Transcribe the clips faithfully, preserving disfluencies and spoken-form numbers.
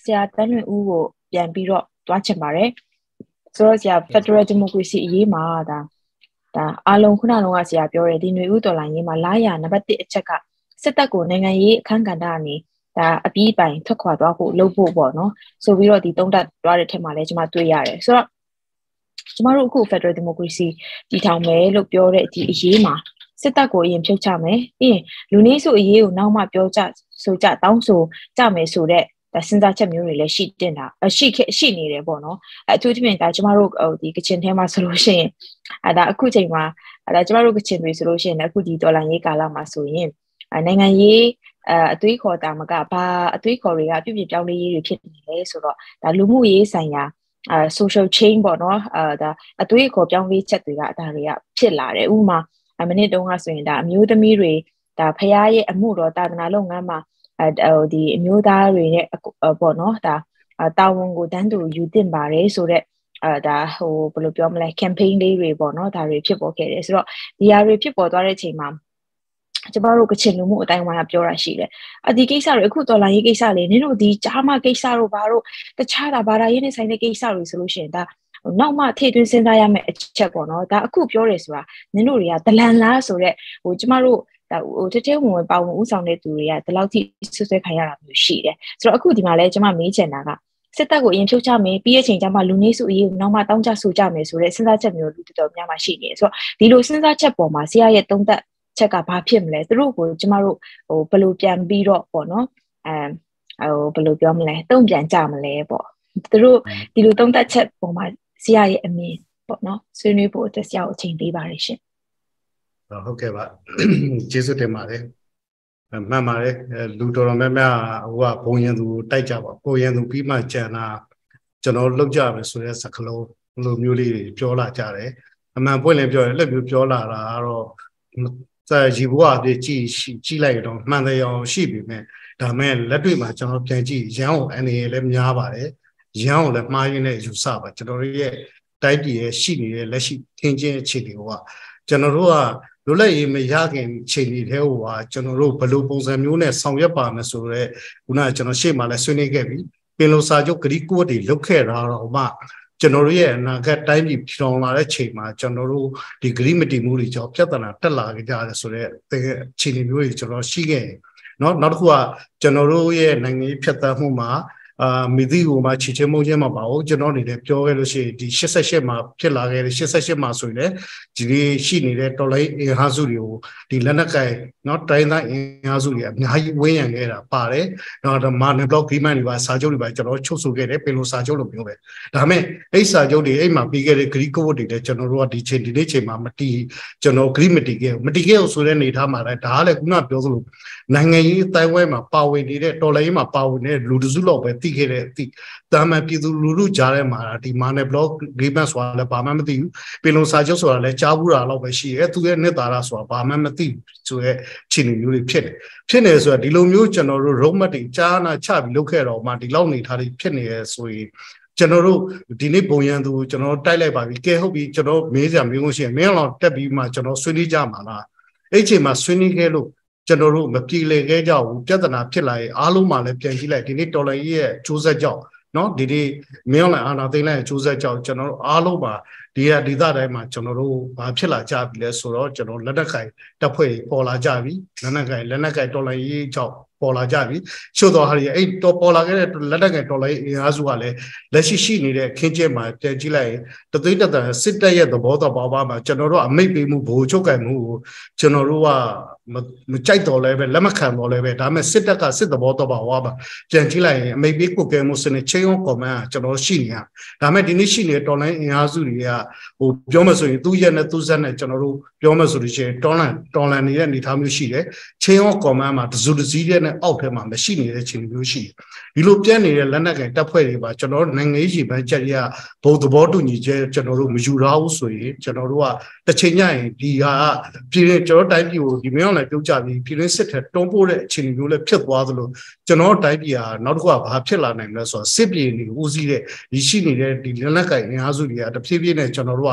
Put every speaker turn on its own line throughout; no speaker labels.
ဆရာတန်းလွင်ဦးကိုပြန်ပြီးတော့တွားချင်ပါတယ်ဆိုတော့ဆရာ Federal Democracy အရေးမှာဒါဒါအားလုံးခုနကဆရာပြောတယ်ဒီຫນွေဦးတော်လိုင်းရေးမှာလာရနံပါတ်တစ်အချက်ကစစ်တပ်ကိုနိုင်ငံရေးအခမ်းကဏ္ဍအနေဒါအပြီးပိုင်ထွက်ခွာသွားဖို့လုပ်ဖို့ပေါ့နော်ဆိုပြီးတော့ဒီတုံးတက်တွားတဲ့ထက်မှာလည်းကျွန်မတွေ့ရတယ်ဆိုတော့ကျွန်တော်တို့အခု Federal Democracy တည်ထောင်မယ်လို့ပြောတဲ့ဒီအရေးမှာစစ်တပ်ကိုအရင်ဖြုတ်ချမယ်ပြီးရင်လူနည်းစုအရေးကိုနောက်မှပြောကြဆိုကြတောင်းဆိုကြမယ်ဆိုတဲ့စဉ်းစားချက်မျိုးတွေလည်းရှိတင်တာရှိရှိနေတယ်ပေါ့နော်အထူးသဖြင့်ဒါကျမတို့ဒီကချင်ထဲမှာဆိုလို့ရှိရင်အဲဒါအခုချိန်မှာအဲဒါကျမတို့ကချင်တွေဆိုလို့ရှိရင်အခုဒီဒေါ်လာရေးကာလမှာဆိုရင်နိုင်ငံရေးအသွေးခေါ်တာမကဘာအသွေးခေါ်တွေကပြုပြင်ပြောင်းလဲရေးတွေဖြစ်နေလဲဆိုတော့ဒါလူမှုရေးဆိုင်ရာအဲ social chain ပေါ့နော်အဲဒါအသွေးခေါ်ပြောင်းလဲချက်တွေကဒါတွေကဖြစ်လာတယ်ဥပမာမနစ်တုန်းကဆိုရင်ဒါအမျိုးသမီးတွေဒါဖရားရဲ့အမှုတော်တာသနာလုပ်ငန်းမှာအဲဒီအမျိုးသားတွေနဲ့ပေါ့နော်ဒါတာဝန်ကိုတန်းတူယူတင်ပါတယ်ဆိုတော့အဲဒါဟိုဘယ်လိုပြောမလဲ campaign လေးတွေပေါ့နော်ဒါတွေဖြစ်ပေါ်ခဲ့တယ်ဆိုတော့ဒီဟာတွေဖြစ်ပေါ်သွားတဲ့အချိန်မှာကျမတို့ကချင်လူမှုအတိုင်းအဝိုင်းကပြောတာရှိတယ်အဒီကိစ္စတွေအခုတော်လာရေးကိစ္စလေးနင်တို့ဒီကြားမကိစ္စတို့ဘာတို့တခြားတာဘာသာရေးနဲ့ဆိုင်တဲ့ကိစ္စတွေဆိုလို့ရှိရင်ဒါနောက်မှထိသွင်းစဉ်းစားရမယ့်အချက်ပေါ့နော်ဒါအခုပြောတယ်ဆိုတာနင်တို့တွေကဒလန်လားဆိုတော့ဟိုကျမတို့ဟိုတတဲဝင်ပေါဝင်ဥဆောင်တဲ့သူတွေကဒီလောက်ထိဆွဆွဲခံရတာမျိုးရှိတယ်ဆိုတော့အခုဒီမှာလဲကျမမေးချင်တာကစစ်တပ်ကိုအရင်ဖြုတ်ချမယ်ပြီးရဲ့ချိန်ကျမှလူနည်းစုအရေးကိုနောက်မှတောင်းကြဆိုကြမယ်ဆိုတဲ့စဉ်းစားချက်မျိုးလူတော်တော်များများရှိနေတယ်ဆိုတော့ဒီလိုစဉ်းစားချက်ပေါ်မှာဆရာရဲ့သုံးသပ်ချက်ကဘာဖြစ်မလဲသူတို့ကိုကျမတို့ဟိုဘယ်လိုပြန်ပြီးတော့ပေါ့နော်အဲဟိုဘယ်လိုပြောမလဲတုံ့ပြန်ကြမလဲပေါ့သူတို့ဒီလိုသုံးသပ်ချက်ပေါ်မှာဆရာရဲ့အမြင်ပေါ့နော်ဆွေးနွေးဖို့အတွက်ဆရာကိုအချိန်ပေးပါရရှင်
ဟုတ်ကဲ့ပါကျေးဇူးတင်ပါတယ်မှန်ပါတယ်လူတော်တော်များများဟိုကဘုံရင်သူတိုက်ကြပါဘုံရင်သူပြီးမှကြံတာကျွန်တော်လောက်ကြမယ်ဆိုတဲ့စကားလုံးလိုမျိုးလေးပြောလာကြတယ်အမှန်ပွင့်လင်းပြောရင်လက်မျိုးပြောလာတာကတော့စာရီဘွားတွေကြည့်ကြည့်လိုက်တော့မှန်တယ်အောင်ရှိပြီမဲ့ဒါမဲ့လက်တွေ့မှာကျွန်တော်ပြန်ကြည့်ရန်ကိုအနေနဲ့လည်းများပါတယ်ရန်ကိုလည်းမှားရင်းနဲ့ယူဆပါကျွန်တော်တို့ရဲ့တိုက်ပြည်ရဲ့ရှိနေတဲ့လက်ရှိထင်ချင်းအခြေအနေကကျွန်တော်တို့ကလွတ်လပ်ရေးမရခင်ချိန်တွေထဲဟိုဟာကျွန်တော်တို့ဘယ်လိုပုံစံမျိုးနဲ့ဆောင်ရွက်ပါမယ်ဆိုတော့ခုနကကျွန်တော်ရှေ့မှာလည်းဆွေးနွေးခဲ့ပြီပင်လုံစာချုပ်ဂရီကိုတွေလုတ်ခဲ့တာတော့မှကျွန်တော်တို့ရဲ့အနာဂတ်တိုင်းပြည်ဖြောင်းလာတဲ့ချိန်မှာကျွန်တော်တို့ဒီဂရီမတီမှုတွေကြောင့်ပြဿနာတက်လာကြတယ်ဆိုတော့အခြေအနေမျိုးတွေကျွန်တော်ရှိခဲ့เนาะနောက်တစ်ခုကကျွန်တော်တို့ရဲ့နိုင်ငံရေးဖြတ်သန်းမှုမှာအာမိသီကိုမှချီချင်းမုံချင်းမှာပါဟုတ်ကျွန်တော်အနေနဲ့ပြောခဲ့လို့ရှိရင်ဒီရှစ်ဆယ့်ရှစ်မှာဖြစ်လာခဲ့တဲ့ရှစ်ဆယ့်ရှစ်မှာဆိုရင်လည်းဒီရှိနေတဲ့တော်လိုင်းအင်ဟာစုတွေကိုဒီလက်နက်ကင်เนาะတိုင်းသားအင်ဟာစုတွေအများကြီးဝင်းရံခဲ့တာပါတယ်เนาะမာနယ်ဘလော့ဂီမန်တွေပါစာချုပ်တွေပါကျွန်တော်ချုပ်ဆိုခဲ့တယ်ပင်လိုစာချုပ်လို့ပြောပဲဒါပေမဲ့အဲ့စာချုပ်တွေအဲ့မှာပြီးခဲ့တဲ့ဂရီကိုဝတ်တွေလည်းကျွန်တော်တို့ကဒီချိန်ဒီနေ့ချိန်မှာမတီးကျွန်တော်ဂရီမတီခဲ့မတီးခဲ့ဆိုတဲ့နေသားမှာလည်းဒါကလည်းခုနပြောသလိုနိုင်ငံရေးအတိုင်းဝိုင်းမှာပါဝင်နေတဲ့တော်လိုင်းမှာပါဝင်နေတဲ့လူတစုလောက်ပဲသိခဲ့တဲ့အသိတာမန်ပြည်သူလူထုကြားထဲမှာဒီမာနယ်ဘလော့ဂီမန်ဆိုတာလည်းဘာမှမသိဘူးပင်လုံစာချုပ်ဆိုတာလည်းကြားဘူးတာတော့ပဲရှိရဲသူရဲ့နှစ်သာရဆိုတာဘာမှမသိဆိုရဲခြေနေမျိုးတွေဖြစ်တယ်ဖြစ်နေဆိုတော့ဒီလိုမျိုးကျွန်တော်တို့ road map တွေကြားနာချပြီးလုပ်ခဲ့တော့မှဒီလောက်နေထားတွေဖြစ်နေရဆိုရင်ကျွန်တော်တို့ဒီနေ့ပုံရန်သူကျွန်တော်တိုက်လိုက်ပါပြီကဲဟုတ်ပြီကျွန်တော်မေးစရာမေးခွန်းရှိရင်မင်းအောင်တက်ပြီးမှကျွန်တော်ဆွေးနွေးကြမှာလားအဲ့ချိန်မှာဆွေးနွေးခဲ့လို့ကျွန်တော်တို့မပြေလည်ခဲ့ကြဘူးပြဿနာဖြစ်လာရင်အားလုံးမှလည်းပြန်ကြည့်လိုက်ဒီနေ့တော်လိုင်းရဲ့စူးစက်ကြောက်เนาะဒီဒီမင်းအောင်အာနာသိန်းလိုက်စူးစက်ကြောက်ကျွန်တော်တို့အားလုံးပါဒီဟာဒီသားတိုင်းမှာကျွန်တော်တို့ဘာဖြစ်လာကြပြီလဲဆိုတော့ကျွန်တော်လက်နက်ကင်တပ်ဖွဲ့ပေါ်လာကြပြီလက်နက်ကင်လက်နက်ကင်တော်လိုင်းရေးကြောက်ပေါ်လာကြပြီချို့တော့ဟာဒီအဲ့တော်ပေါ်လာခဲ့တဲ့လက်နက်ကင်တော်လိုင်းအင်အားစုကလည်းလက်ရှိရှိနေတဲ့ခင်းကျက်မှာပြန်ကြည့်လိုက်ရင်တသိန်းတန်စစ်တပ်ရဲ့သဘောတော်ပါပါမှာကျွန်တော်တို့အမိတ်ပေးမှုဘိုးချုပ်ကင်မှုကိုကျွန်တော်တို့ကမကြိုက်တော်လဲပဲလက်မခံတော်လဲပဲဒါပေမဲ့စစ်တပ်ကစစ်သဘောတော်ပါဝါပါပြန်ကြည့်လိုက်ရင်အမိတ်ပေးကိုကဲမှုစနစ်ချင်းရောကွန်မန်ကျွန်တော်ရှိနေရဒါပေမဲ့ဒီနေ့ရှိနေတဲ့တော်လိုင်းအင်အားစုတွေကဟိုပြောမှဆိုရင်သူ့ရဲ့နဲ့သူ့ဇက်နဲ့ကျွန်တော်တို့ပြောမှဆိုလို့ရှိရင်တော်လန်တော်လန်နေတဲ့အနေအထားမျိုးရှိတယ်ချင်းရောကွန်မန်မှာတစုတစည်းတဲ့နဲ့အောက်ထဲမှာမရှိနေတဲ့ချင်းမျိုးရှိဒီလိုပြန့်နေတဲ့လက်နက်ကင်တပ်ဖွဲ့တွေပါကျွန်တော်တို့နိုင်ငံရေးပန်းချက်ရဘုံသဘောတူညီချက်ကျွန်တော်တို့မယူရဘူးဆိုရင်ကျွန်တော်တို့ကတစ်ချိန်ညရင်ဒီဟာပြည်ကျွန်တော်တိုင်းပြည်ကိုဒီမျိုးနဲ့ပြုတ်ကြပြီးပြည်ရင်းစစ်ထက်တွန်းပို့တဲ့အခြေအနေမျိုးလည်းဖြစ်သွားသလိုကျွန်တော်တိုင်းပြည်ဟာနောက်တစ်ခုကဘာဖြစ်လာနိုင်လဲဆိုတော့စစ်ပြည်တွေဦးစီးတဲ့ဒီရှိနေတဲ့ဒီလက်နက်ကင်အင်အားစုတွေကတဖြည်းဖြည်းနဲ့ကျွန်တော်တို့က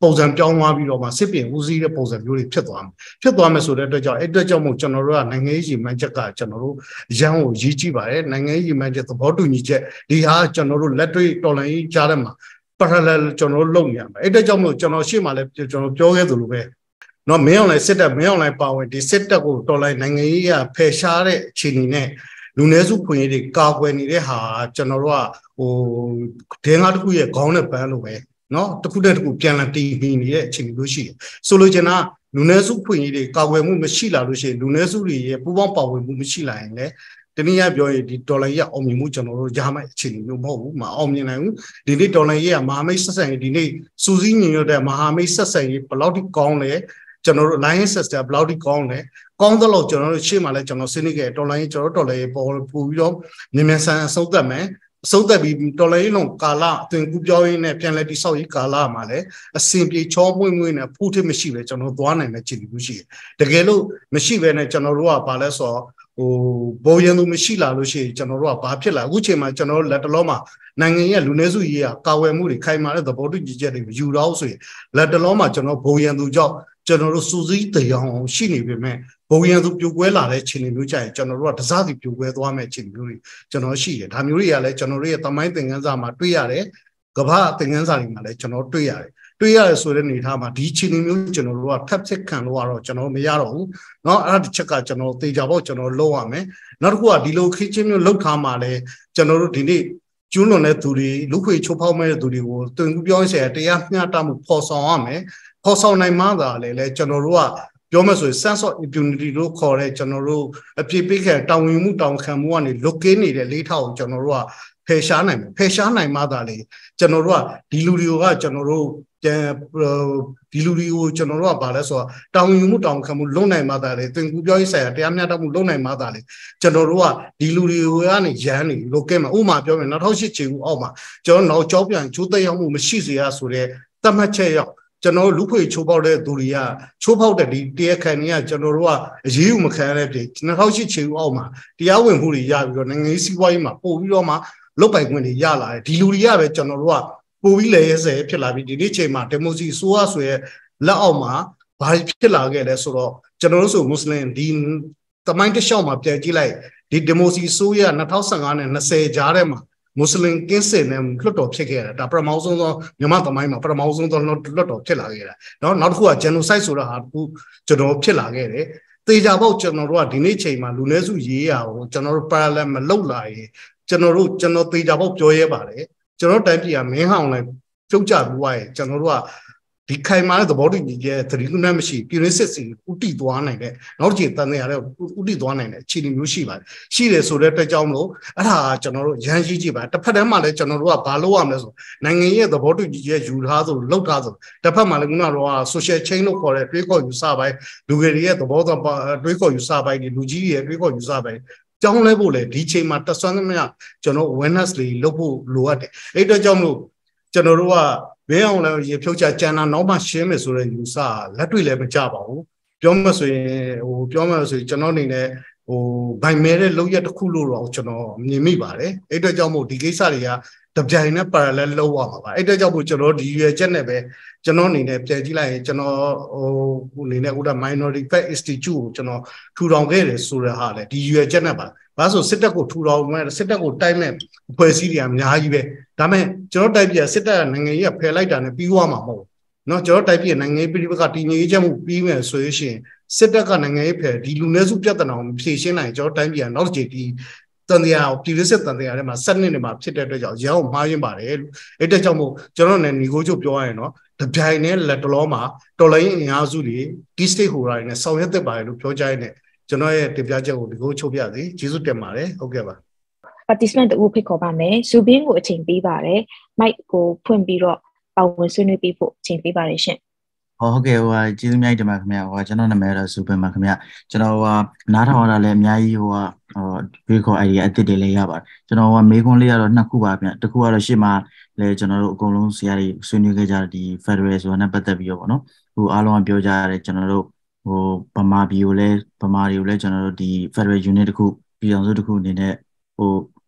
ပုံစံပြောင်းသွားပြီးတော့မှစစ်ပြင်ဦးစီးတဲ့ပုံစံမျိုးတွေဖြစ်သွားမယ်ဖြစ်သွားမယ်ဆိုတဲ့အတွက်ကြောင့်အဲ့အတွက်ကြောင့်မို့ကျွန်တော်တို့ကနိုင်ငံရေးရည်မှန်းချက်ကကျွန်တော်တို့ရန်ကိုရည်ကြည့်ပါတယ်နိုင်ငံရေးရည်မှန်းချက်သဘောတူညီချက်ဒီဟာကျွန်တော်တို့လက်တွေ့တော်လှန်ရေးကြားထဲမှာ parallel ကျွန်တော်တို့လုပ်နေရမယ်အဲ့အတွက်ကြောင့်မို့ကျွန်တော်ရှေ့မှာလည်းကျွန်တော်ပြောခဲ့သလိုပဲနော်မင်းအောင်လိုက်စစ်တပ်မင်းအောင်လိုက်ပါဝင်ဒီစစ်တပ်ကိုတော်လှန်နိုင်ငံရေးကဖယ်ရှားတဲ့အခြေအနေနဲ့လူနည်းစုခွင့်ရေးတွေကာကွယ်နေတဲ့ဟာကျွန်တော်တို့ကဟိုဒင်းကားတစ်ခုရဲ့ခေါင်းနဲ့ပန်းလို့ပဲနော်တစ်ခုတည်းတစ်ခုပြန်လာတီးပြီးနေတဲ့အခြေအနေမျိုးရှိတယ်ဆိုလိုချင်တာလူနည်းစုခွင့်ရေးတွေကာကွယ်မှုမရှိလာလို့ရှိရင်လူနည်းစုတွေရဲ့ပူးပေါင်းပါဝင်မှုမရှိလာရင်လည်းတနည်းအားပြောရင်ဒီဒေါ်လာရဲ့အောင်မြင်မှုကျွန်တော်တို့ရမယ့်အခြေအနေမျိုးမဟုတ်ဘူးမအောင်မြင်နိုင်ဘူးဒီနေ့ဒေါ်လာရဲ့မဟာမိတ်ဆက်ဆံရေးဒီနေ့စူးစီးညီညွတ်တဲ့မဟာမိတ်ဆက်ဆံရေးဘယ်လောက်ထိကောင်းလဲကျွန်တော်တို့ alliance system ဘယ်လောက်ထိကောင်းလဲကောင်းသလောက်ကျွန်တော်တို့ရှေ့မှာလဲကျွန်တော်ဆွေးနွေးခဲ့ဒေါ်လာရေးကျွန်တော်တို့ဒေါ်လာရေးပေါ်ပို့ပြီးတော့မြန်မြန်ဆန်ဆန်ဆုံးသက်မယ်ဆုံးသက်ပြီးဒေါ်လာရေးလုံးကာလအသွင်ကူးပြောင်းရေးနဲ့ပြန်လည်တိဆောက်ရေးကာလမှာလဲအစင်ပြေချောမွေ့မွေ့နဲ့ဖူးထစ်မရှိပဲကျွန်တော်သွားနိုင်တဲ့ခြေလူရှိတယ်တကယ်လို့မရှိပဲနဲ့ကျွန်တော်တို့ကဘာလဲဆိုတော့ဟိုဘိုးရင်သူမရှိလာလို့ရှိရင်ကျွန်တော်တို့ကဘာဖြစ်လာအခုချိန်မှာကျွန်တော်တို့လက်တလုံးမှာနိုင်ငံရဲ့လူနည်းစုရေးကကာဝယ်မှုတွေခိုင်မာတဲ့သဘောတူညီချက်တွေယူတော့ဆိုရင်လက်တလုံးမှာကျွန်တော်ဘိုးရင်သူကြောင့်ကျွန်တော်တို့စူးစီးတရားအောင်ရှိနေပေမဲ့ဘုံရန်သူပြိုကွဲလာတဲ့ခြေနေမျိုးကြရင်ကျွန်တော်တို့ကတစားစီပြိုကွဲသွားမဲ့ခြေနေမျိုးတွေကျွန်တော်ရှိတယ်ဒါမျိုးတွေကလည်းကျွန်တော်တို့ရဲ့သမိုင်းသင်ခန်းစာမှာတွေ့ရတယ်ကမ္ဘာသင်ခန်းစာတွေမှာလည်းကျွန်တော်တွေ့ရတယ်တွေ့ရတယ်ဆိုတဲ့အနေထားမှာဒီခြေနေမျိုးကျွန်တော်တို့ကထပ်ဖြစ်ခံလို့ကတော့ကျွန်တော်မရတော့ဘူးเนาะအဲ့ဒါတစ်ချက်ကကျွန်တော်သေချာပေါ့ကျွန်တော်လုပ်ရမယ်နောက်တစ်ခုကဒီလိုခေချင်းမျိုးလောက်ထားမှလည်းကျွန်တော်တို့ဒီနေ့ကျူးလွန်တဲ့သူတွေလူခွေချိုးဖောက်မဲ့တဲ့သူတွေကိုတွင်ကူပြောင်းဆရာတရားမျှတမှုဖော်ဆောင်ရမယ်ဖော်ဆောင်နိုင်မှသာလေလေကျွန်တော်တို့ကပြောမယ်ဆိုရင် sense of impunity လို့ခေါ်တဲ့ကျွန်တော်တို့အပြည့်ပေးခံတောင်းဝင်မှုတောင်းခံမှုကနေလွတ်ကင်းနေတဲ့လေးထောက်ကိုကျွန်တော်တို့ကဖယ်ရှားနိုင်မယ်ဖယ်ရှားနိုင်မှသာလေကျွန်တော်တို့ကဒီလူတွေကကျွန်တော်တို့ဒီလူတွေကိုကျွန်တော်တို့ကဗာလဲဆိုတော့တောင်းဝင်မှုတောင်းခံမှုလုံနိုင်မှသာလေသင်ကူပြောရေးဆိုင်ရာတရားမျှတမှုလုံနိုင်မှသာလေကျွန်တော်တို့ကဒီလူတွေကနေရန်နေလွတ်ကင်းမှာဥပမာပြောမယ်၂၀၀၈ခြေဦးအောက်မှာကျွန်တော်နောက်ကြောက်ပြန်ချိုးသက်ရောက်မှုမရှိစေရဆိုတဲ့သတ်မှတ်ချက်ရောက်ကျွန်တော်လူခွေချိုးပေါက်တဲ့သူတွေကချိုးပေါက်တဲ့ဒီတရားခံတွေကကျွန်တော်တို့ကအရေးယူမခံရတဲ့ပြည်၂၀၀၈ခြေဦးအောက်မှာတရားဝင်မှုတွေရပြီးတော့နိုင်ငံရေးစီးပွားရေးမှာပို့ပြီးတော့မှလုတ်ပိုင်ခွင့်တွေရလာတယ်ဒီလူတွေကပဲကျွန်တော်တို့ကပို့ပြီးလေရဲစဲဖြစ်လာပြီးဒီနေ့ချိန်မှာဒီမိုစီဆိုးရဆိုရဲလက်အောက်မှာဘာဖြစ်လာခဲ့လဲဆိုတော့ကျွန်တော်တို့ဆိုမွတ်စလင်ဒီတမိုင်းတစ်လျှောက်မှာပြန်ကြည့်လိုက်ဒီဒီမိုစီဆိုးရ၂၀၁၅နဲ့၂၀ကြားထဲမှာမွတ်စလင်ကင်းစင်နဲ့လွတ်တော်ဖြစ်ခဲ့တာဒါပထမဆုံးသောမြန်မာသမိုင်းမှာပထမဆုံးသောလွတ်တော်ဖြစ်လာခဲ့တာเนาะနောက်တစ်ခုက genocide ဆိုတာဟာအခုကျွန်တော်ဖြစ်လာခဲ့တယ်သေချာပေါက်ကျွန်တော်တို့ကဒီနေ့ချိန်မှာလူနည်းစုရေးရအောင်ကျွန်တော်တို့ parallel မလုပ်လာရင်ကျွန်တော်တို့ကျွန်တော်သေချာပေါက်ပြောရဲပါတယ်ကျွန်တော်တိုင်းပြည်ကမင်းဟောင်းလိုက်ပြုတ်ကြပြီးွားရင်ကျွန်တော်တို့ကဒီခိုင်မာတဲ့သဘောတူညီချက်သတိကူးနဲ့မရှိပြည်ရင်းစစ်စီဥတီသွားနိုင်တဲ့နောက်တစ်ချိန်တန်တရားတဲ့ဥတီသွားနိုင်တဲ့အခြေအနေမျိုးရှိပါတယ်ရှိတယ်ဆိုတဲ့အတွက်ကြောင့်မလို့အဲ့ဒါကျွန်တော်တို့ရန်ရှိကြည့်ပါတစ်ဖက်တည်းမှာလည်းကျွန်တော်တို့ကဘာလုပ်ရမလဲဆိုနိုင်ငံရဲ့သဘောတူညီချက်ယူထားဆိုလောက်ထားဆိုတစ်ဖက်မှာလည်းခုနကတော့ social chain လို့ခေါ်တဲ့တွေးခေါ်ယူဆပိုင်းလူငယ်တွေရဲ့သဘောသဘာတွေးခေါ်ယူဆပိုင်းတွေလူကြီးတွေရဲ့တွေးခေါ်ယူဆပိုင်းကြောင်းလဲဖို့လေဒီချိန်မှာတက်ဆွမ်းသမျှကျွန်တော် awareness လေးလုပ်ဖို့လိုအပ်တယ်အဲ့အတွက်ကြောင့်မလို့ကျွန်တော်တို့ကဘင်းအောင်လည်းရေဖြုတ်ချကျန်တာနောက်မှရှင်းမယ်ဆိုတဲ့ယူဆလက်တွေ့လည်းမကြပါဘူးပြောမှဆိုရင်ဟိုပြောမှဆိုရင်ကျွန်တော်အနေနဲ့ဟိုဗိုင်မဲတဲ့လောက်ရတစ်ခုလို့တော့ကျွန်တော်မြင်မိပါတယ်အဲ့အတွက်ကြောင့်မို့ဒီကိစ္စတွေကတပြိုင်နဲ့ parallel လောက်ရမှာပါအဲ့အတွက်ကြောင့်မို့ကျွန်တော်ဒီရွယ်ချက်နဲ့ပဲကျွန်တော်အနေနဲ့ပြန်ကြည့်လိုက်ရင်ကျွန်တော်ဟိုအနေနဲ့ဥဒါ minority fact institute ကိုကျွန်တော်ထူထောင်ခဲ့တယ်ဆိုတဲ့ဟာလေဒီရွယ်ချက်နဲ့ပါဘာလို့စစ်တပ်ကိုထူထောင်မဲ့စစ်တပ်ကိုတိုက်မဲ့အဖွဲ့အစည်းတွေအများကြီးပဲဒါမဲ့ကျွန်တော်တိုက်ပြစစ်တပ်ကနိုင်ငံကြီးကဖယ်လိုက်တာနဲ့ပြီးသွားမှာမဟုတ်เนาะကျွန်တော်တိုက်ပြနိုင်ငံရေးပြည်ပကတည်ငြိမ်ချက်မှုပြီးမယ်ဆိုရင်စစ်တပ်ကနိုင်ငံရေးဖယ်ဒီလူနည်းစုပြဿနာကိုဖြေရှင်းနိုင်ကျွန်တော်တိုက်ပြနောက်တစ်ချိန်ဒီတန်တရားပြည်စစ်တန်တရားထဲမှာစက်နှစ်နေမှာဖြစ်တဲ့အတွက်ကြောင့်ရအောင်မှားရင်းပါတယ်အဲ့တဲ့ကြောင့်မို့ကျွန်တော်လည်းညီကိုချုပ်ပြောရရင်เนาะတပြိုင်နဲ့လက်တလုံးမှာတော်လိုင်းအင်အားစုတွေဒီ stakeholder တွေနဲ့ဆောင်ရွက်သင့်ပါတယ်လို့ပြောကြရင်ကျွန်တော်ရဲ့တင်ပြချက်ကိုဒီကိုချုပ်ပြစီကျေးဇူးတင်ပါတယ်ဟုတ်ကဲ့ပါ
participant တူဖိတ်ခေါ်ပါမယ် Zoom ကိုအချိန်ပေးပါတယ် mic ကိုဖွင့်ပြီးတော့ပါဝင်ဆွေးနွေးပေးဖို့အချိန်ပေးပါတယ်ရှင်
ဟုတ်ကဲ့ဟိုကျေးဇူးများတင်ပါခင်ဗျာဟိုကျွန်တော်နာမည်တော့ Zoom ပါခင်ဗျာကျွန်တော်ဟိုနားထောင်ရတာလည်းအများကြီးဟိုဟိုဒီခေါ် idea အသစ်တွေလည်းရပါတယ်ကျွန်တော်ဟိုမေးခွန်းလေးကတော့နှစ်ခုပါဗျာတစ်ခုကတော့ရှေ့မှာလည်းကျွန်တော်တို့အကုန်လုံးဆရာတွေဆွေးနွေးခဲ့ကြတဲ့ဒီ Federal ဆိုတာနဲ့ပတ်သက်ပြီးတော့ပေါ့နော်ဟိုအားလုံးကပြောကြရတယ်ကျွန်တော်တို့ဟိုဗမာပြည်ကိုလည်းဗမာတွေကိုလည်းကျွန်တော်တို့ဒီ Federal Unit တခုပြည်အောင်စုတခုအနေနဲ့ဟို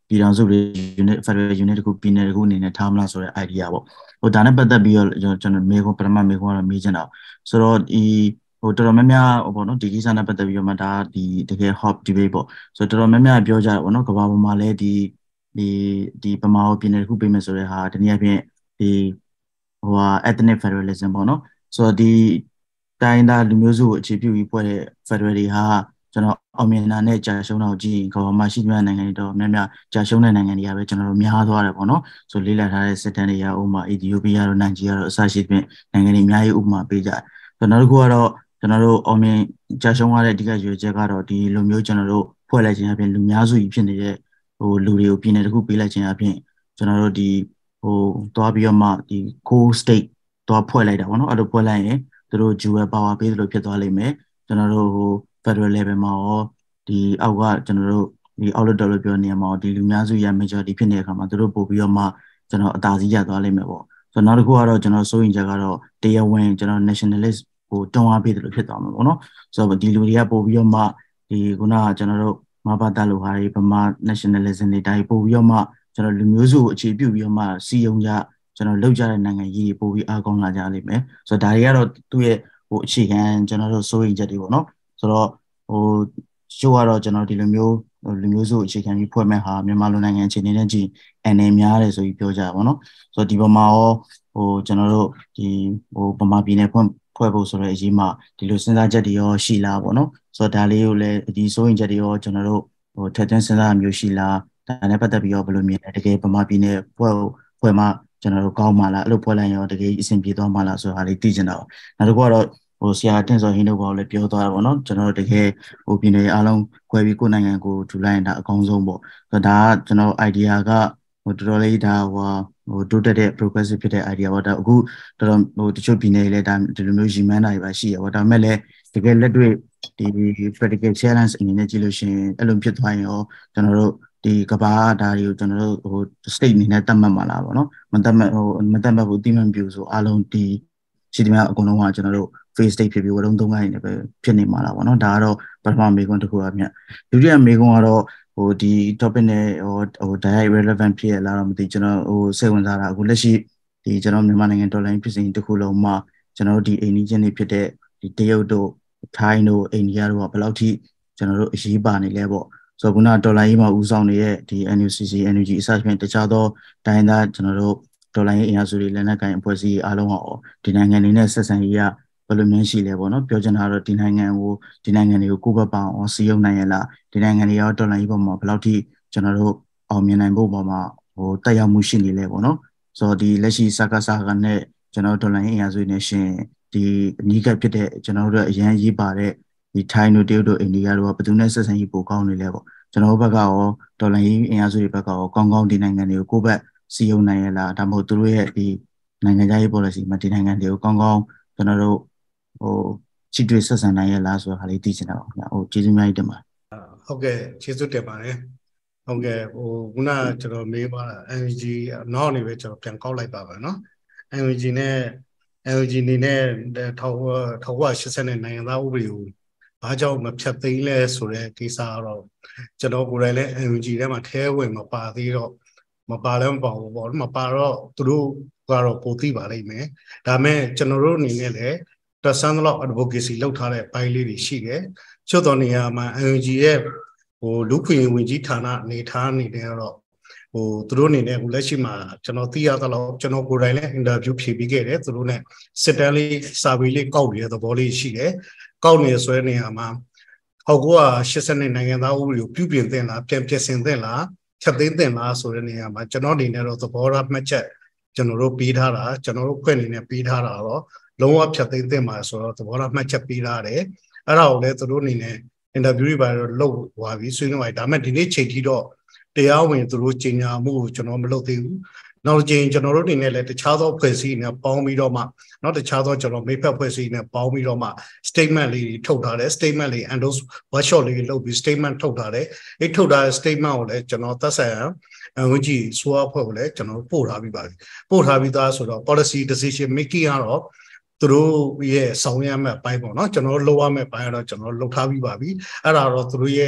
ပြည်ထောင်စု unit federal unit တခုပြည်နယ်တခုအနေနဲ့ထားမလားဆိုတဲ့ idea ပေါ့ဟိုဒါနဲ့ပတ်သက်ပြီးတော့ကျွန်တော်မေခွန်းပထမမေခွန်းကတော့မေးချင်တာဆိုတော့ဒီဟိုတော်တော်များများဟိုပေါ့နော်ဒီကိစ္စနဲ့ပတ်သက်ပြီးတော့မှဒါဒီတကယ် hot debate ပေါ့ဆိုတော့တော်တော်များများပြောကြတယ်ပေါ့နော်ကမ္ဘာပေါ်မှာလည်းဒီဒီဒီပမာပြည်နယ်တခုပေးမယ်ဆိုတဲ့ဟာတနည်းအားဖြင့်ဒီဟိုဟာ ethnic federalism ပေါ့နော်ဆိုတော့ဒီတိုင်းသားလူမျိုးစုကိုအခြေပြုပြီးဖွဲ့တဲ့ federal တွေဟာကျွန်တော်အောင်မြင်တာနဲ့ကြာရှုံးတာကိုကြည့်ရင်ကမ္ဘာမှာရှိတဲ့နိုင်ငံတွေတော့များများကြာရှုံးတဲ့နိုင်ငံတွေကပဲကျွန်တော်တို့များသွားတယ်ပေါ့နော်ဆိုလေးလာထားတဲ့စစ်တမ်းတွေကဥပမာအီသီယိုးပီးယားတို့နိုင်ဂျီးယားတို့အစရှိသဖြင့်နိုင်ငံတွေအများကြီးဥပမာပေးကြတယ်ဆိုတော့နောက်တစ်ခုကတော့ကျွန်တော်တို့အောင်မြင်ကြာရှုံးရတဲ့အဓိကရွေးချက်ကတော့ဒီလူမျိုးကျွန်တော်တို့ဖွဲ့လိုက်ခြင်းအပြင်လူများစုကြီးဖြစ်နေတဲ့ဟိုလူတွေကိုပြည်နယ်တစ်ခုပေးလိုက်ခြင်းအပြင်ကျွန်တော်တို့ဒီဟိုသွားပြီးတော့မှဒီ core state သွားဖွဲ့လိုက်တာပေါ့နော်အဲ့လိုဖွဲ့လိုက်ရင်သူတို့ dual power ပေးသလိုဖြစ်သွားလိမ့်မယ်ကျွန်တော်တို့ဟို federal level မှာရောဒီအောက်ကကျွန်တော်တို့ဒီအောက်လွှတ်တော်လို့ပြောနေမှာဒီလူများစုရ majority ဖြစ်နေတဲ့အခါမှာသူတို့ပို့ပြီးတော့မှကျွန်တော်အသာစီးရသွားလိမ့်မယ်ပေါ့ဆိုတော့နောက်တစ်ခုကတော့ကျွန်တော်စိုးရင်ချက်ကတော့တရားဝင်ကျွန်တော် nationalist ဟိုတွန်းအားပေးတယ်လို့ဖြစ်သွားမှာပေါ့နော်ဆိုတော့ဒီလူတွေကပို့ပြီးတော့မှဒီခုနကကျွန်တော်တို့မဘာသာလိုဟာတွေဗမာ nationalism တွေတိုင်းပို့ပြီးတော့မှကျွန်တော်လူမျိုးစုကိုအခြေပြုပြီးတော့မှစီယုံကြကျွန်တော်လောက်ကြတဲ့နိုင်ငံကြီးပို့ပြီးအားကောင်းလာကြလိမ့်မယ်ဆိုတော့ဒါတွေကတော့သူ့ရဲ့ဟိုအခြေခံကျွန်တော်တို့စိုးရင်ချက်တွေပေါ့နော်ဆိုတော့ဟိုချို့ကတော့ကျွန်တော်ဒီလိုမျိုးလူမျိုးစုအခြေခံပြီးဖွဲ့မဲ့ဟာမြန်မာလူနိုင်ငံအခြေအနေနဲ့ကြည့်အနေများတယ်ဆိုပြီးပြောကြပါဘောနော်ဆိုတော့ဒီပေါ်မှာရောဟိုကျွန်တော်တို့ဒီဟိုဗမာပြည်နယ်ဖွဲ့ဖွဲ့ဖို့ဆိုတဲ့အရေးမှာဒီလိုစဉ်းစားချက်တွေရောရှိလားပေါ့နော်ဆိုတော့ဒါလေးကိုလည်းဒီစိုးရင်ချက်တွေရောကျွန်တော်တို့ဟိုထက်သွင်းစဉ်းစားမျိုးရှိလားဒါနဲ့ပတ်သက်ပြီးတော့ဘယ်လိုမြင်လဲတကယ်ဗမာပြည်နယ်ဖွဲ့ဖွဲ့မှာကျွန်တော်တို့ကောင်းမှာလားအဲ့လိုဖွဲ့လိုက်ရောတကယ်အဆင်ပြေသွားမှာလားဆိုတာလေးသိချင်တာပါနောက်တစ်ခုကတော့ဟိုဆရာတင့်စောဟင်းတို့ဘောလည်းပြောသွားတာပေါ့နော်ကျွန်တော်တို့တကယ်ဟိုပြည်နယ်အားလုံးခွဲပြီးကိုယ်နိုင်ငံကိုထူလိုက်ရင်ဒါအကောင်းဆုံးပေါ့ဆိုတော့ဒါကကျွန်တော် idea ကဟိုတော်တော်လေးဒါဟိုဟိုတိုးတက်တဲ့ progressive ဖြစ်တဲ့ idea ပေါ့ဒါအခုတော်တော်ဟိုတချို့ပြည်နယ်တွေလည်းဒါဒီလိုမျိုးရည်မှန်းတာတွေပါရှိရပေါ့ဒါပေမဲ့လည်းတကယ်လက်တွေ့ဒီ practical challenge အနေနဲ့ကြည့်လို့ရှိရင်အဲ့လိုဖြစ်သွားရင်ရောကျွန်တော်တို့ဒီကဘာဒါတွေကိုကျွန်တော်တို့ဟို state အနေနဲ့တတ်မှတ်မှာလားပေါ့နော်မတတ်မှတ်ဟိုမတတ်မှတ်ဘူးတိမှန်ပြူဆိုအားလုံးဒီရှိတယ်များအကုန်လုံးကကျွန်တော်တို့ face state ဖြစ်ပြီးဝရုံသုံးခိုင်းနေပဲဖြစ်နေမှာလားပေါ့နော်ဒါကတော့ပထမမေးခွန်းတစ်ခုအမြတ်ဒုတိယမေးခွန်းကတော့ဟိုဒီ topic နဲ့ဟိုဟို direct relevant ဖြစ်ရလားတော့မသိကျွန်တော်ဟိုစိတ်ဝင်စားတာအခုလက်ရှိဒီကျွန်တော်မြန်မာနိုင်ငံဒေါ်လာဖြစ်စဉ်တစ်ခုလုံးမှာကျွန်တော်တို့ဒီအိန္ဒိယချင်းတွေဖြစ်တဲ့ဒီတရုတ်တို့ထိုင်းတို့အိန္ဒိယတို့ကဘယ်လောက်ထိကျွန်တော်တို့အရေးပါနေလဲပေါ့ဆိုတော့ခုနဒေါ်လာကြီးမှာဦးဆောင်နေတဲ့ဒီ N U C C N U G အစဖြင့်တခြားသောတိုင်းသားကျွန်တော်တို့ဒေါ်လာကြီးအင်အားစုတွေလက်နက်ကိုင်အဖွဲ့အစည်းအားလုံးဟောဒီနိုင်ငံတွေနဲ့ဆက်ဆံရေးကဘယ်လိုမျိုးရှိလဲပေါ့နော်ပြောချင်တာတော့ဒီနိုင်ငံကိုဒီနိုင်ငံတွေကိုကိုယ့်ဘက်ပအောင်စီယုံနိုင်ရလားဒီနိုင်ငံတွေရောဒေါ်လာကြီးပေါ်မှာဘယ်လောက်ထိကျွန်တော်တို့အောင်မြင်နိုင်ဖို့ပေါ်မှာဟိုတက်ရောက်မှုရှိနေလဲပေါ့နော်ဆိုတော့ဒီလက်ရှိစကားစားကနဲ့ကျွန်တော်ဒေါ်လာကြီးအင်အားစုတွေနဲ့ရှင်ဒီအနီးကပ်ဖြစ်တဲ့ကျွန်တော်တို့အရန်ရေးပါတဲ့ဒီထိုင်းတို့တရုတ်တို့အိန္ဒိယတို့ကဘယ်သူနဲ့ဆက်ဆံရေးပိုကောင်းနေလဲပေါ့ကျွန်တော်တို့ဘက်ကရောဒေါ်လာကြီးအင်အားစုတွေဘက်ကရောကောင်းကောင်းဒီနိုင်ငံတွေကိုကိုယ့်ဘက်စီယုံနိုင်ရလားဒါမှမဟုတ်သူတို့ရဲ့ဒီနိုင်ငံခြားရေး policy မှာဒီနိုင်ငံတွေကိုကောင်းကောင်းကျွန်တော်တို့ဟိုချစ်တွေ့ဆက်ဆံနိုင်ရလားဆိုတာဟာလေးသိချင်တာပါခင်ဗျာဟိုကျေးဇူးများတင်ပါတယ်
ဟုတ်ကဲ့ကျေးဇူးတင်ပါတယ်ဟုတ်ကဲ့ဟိုခုနကျွန်တော်မေးပါ N U G နောက်နေပဲကျွန်တော်ပြန်ကောက်လိုက်ပါမယ်နော် N U G နဲ့ N U G နေနဲ့ထောက်ထောက်ဝရှစ်ဆယ်နဲ့နိုင်ငံသားဥပဒေကိုဘာကြောင့်မဖြတ်သိမ်းလဲဆိုတဲ့ကိစ္စကတော့ကျွန်တော်ကိုယ်တိုင်လည်း N U G ထဲမှာထဲဝင်မပါသေးတော့မပါလည်းမပါဘူးပေါ့မပါတော့သူတို့ကတော့ပိုသိပါလိမ့်မယ်ဒါမဲ့ကျွန်တော်တို့အနေနဲ့လည်းတဆန်းလောက် advocacy လုပ်ထားတဲ့ပိုင်းလေးတွေရှိတယ်ချို့တော်နေရာမှာ N U G ရဲ့ဟိုလူခွင့်ဝင်ကြီးဌာနနေထားနေတယ်တော့ဟိုသူတို့အနေနဲ့အခုလက်ရှိမှာကျွန်တော်သိရသလောက်ကျွန်တော်ကိုယ်တိုင်လည်း interview ဖြေပြီးခဲ့တယ်သူတို့ ਨੇ စစ်တမ်းလေး survey လေးကောက်နေတဲ့သဘောလေးရှိတယ်ကောက်နေဆွဲနေရမှာဟောက်ကောရှစ်ဆယ်နဲ့နိုင်ငံသားဥပဒေကိုပြုပြင်သင့်လားပြန်ပြင်ဆင်သင့်လားချက်သိမ်းသင့်လားဆိုတဲ့နေရာမှာကျွန်တော်အနေနဲ့တော့သဘောထားမှတ်ချက်ကျွန်တော်တို့ပေးထားတာကျွန်တော်တို့ခွင့်နေနဲ့ပေးထားတာတော့လုံးဝဖြတ်သိမ်းသင့်ပါဆိုတော့သဘောထားမှတ်ချက်ပေးထားတယ်အဲ့ဒါကိုလည်းသူတို့အနေနဲ့ interview တွေပါတော့လုပ်သွားပြီဆွေးနွေးပါဒါပေမဲ့ဒီနေ့ချိန်ထိတော့တရားဝင်သူတို့ကြီးညာမှုကိုကျွန်တော်မလုပ်သေးဘူးနောက်ကြိမ်ကျွန်တော်တို့အနေနဲ့လည်းတခြားသောဖွဲ့စည်းနေပေါင်းပြီးတော့မှနောက်တခြားသောကျွန်တော်မိဖက်ဖွဲ့စည်းနေပေါင်းပြီးတော့မှ statement လေးထုတ်ထားတယ် statement လေး endorse workshop လေးလုပ်ပြီး statement ထုတ်ထားတယ်အဲ့ထုတ်ထားတဲ့ statement ကိုလည်းကျွန်တော်သက်ဆိုင်ရာဝန်ကြီးဆိုအဖွဲ့ကိုလည်းကျွန်တော်ပို့ထားပြီးပါပြီပို့ထားပြီးသားဆိုတော့ policy decision making ကတော့သူတို့ရဲ့ဆောင်ရွက်မဲ့ပိုင်းပေါ့နော်ကျွန်တော်တို့လုပ်ရမဲ့ပိုင်းကတော့ကျွန်တော်လုပ်ထားပြီးပါပြီအဲ့ဒါတော့သူတို့ရဲ့ဟ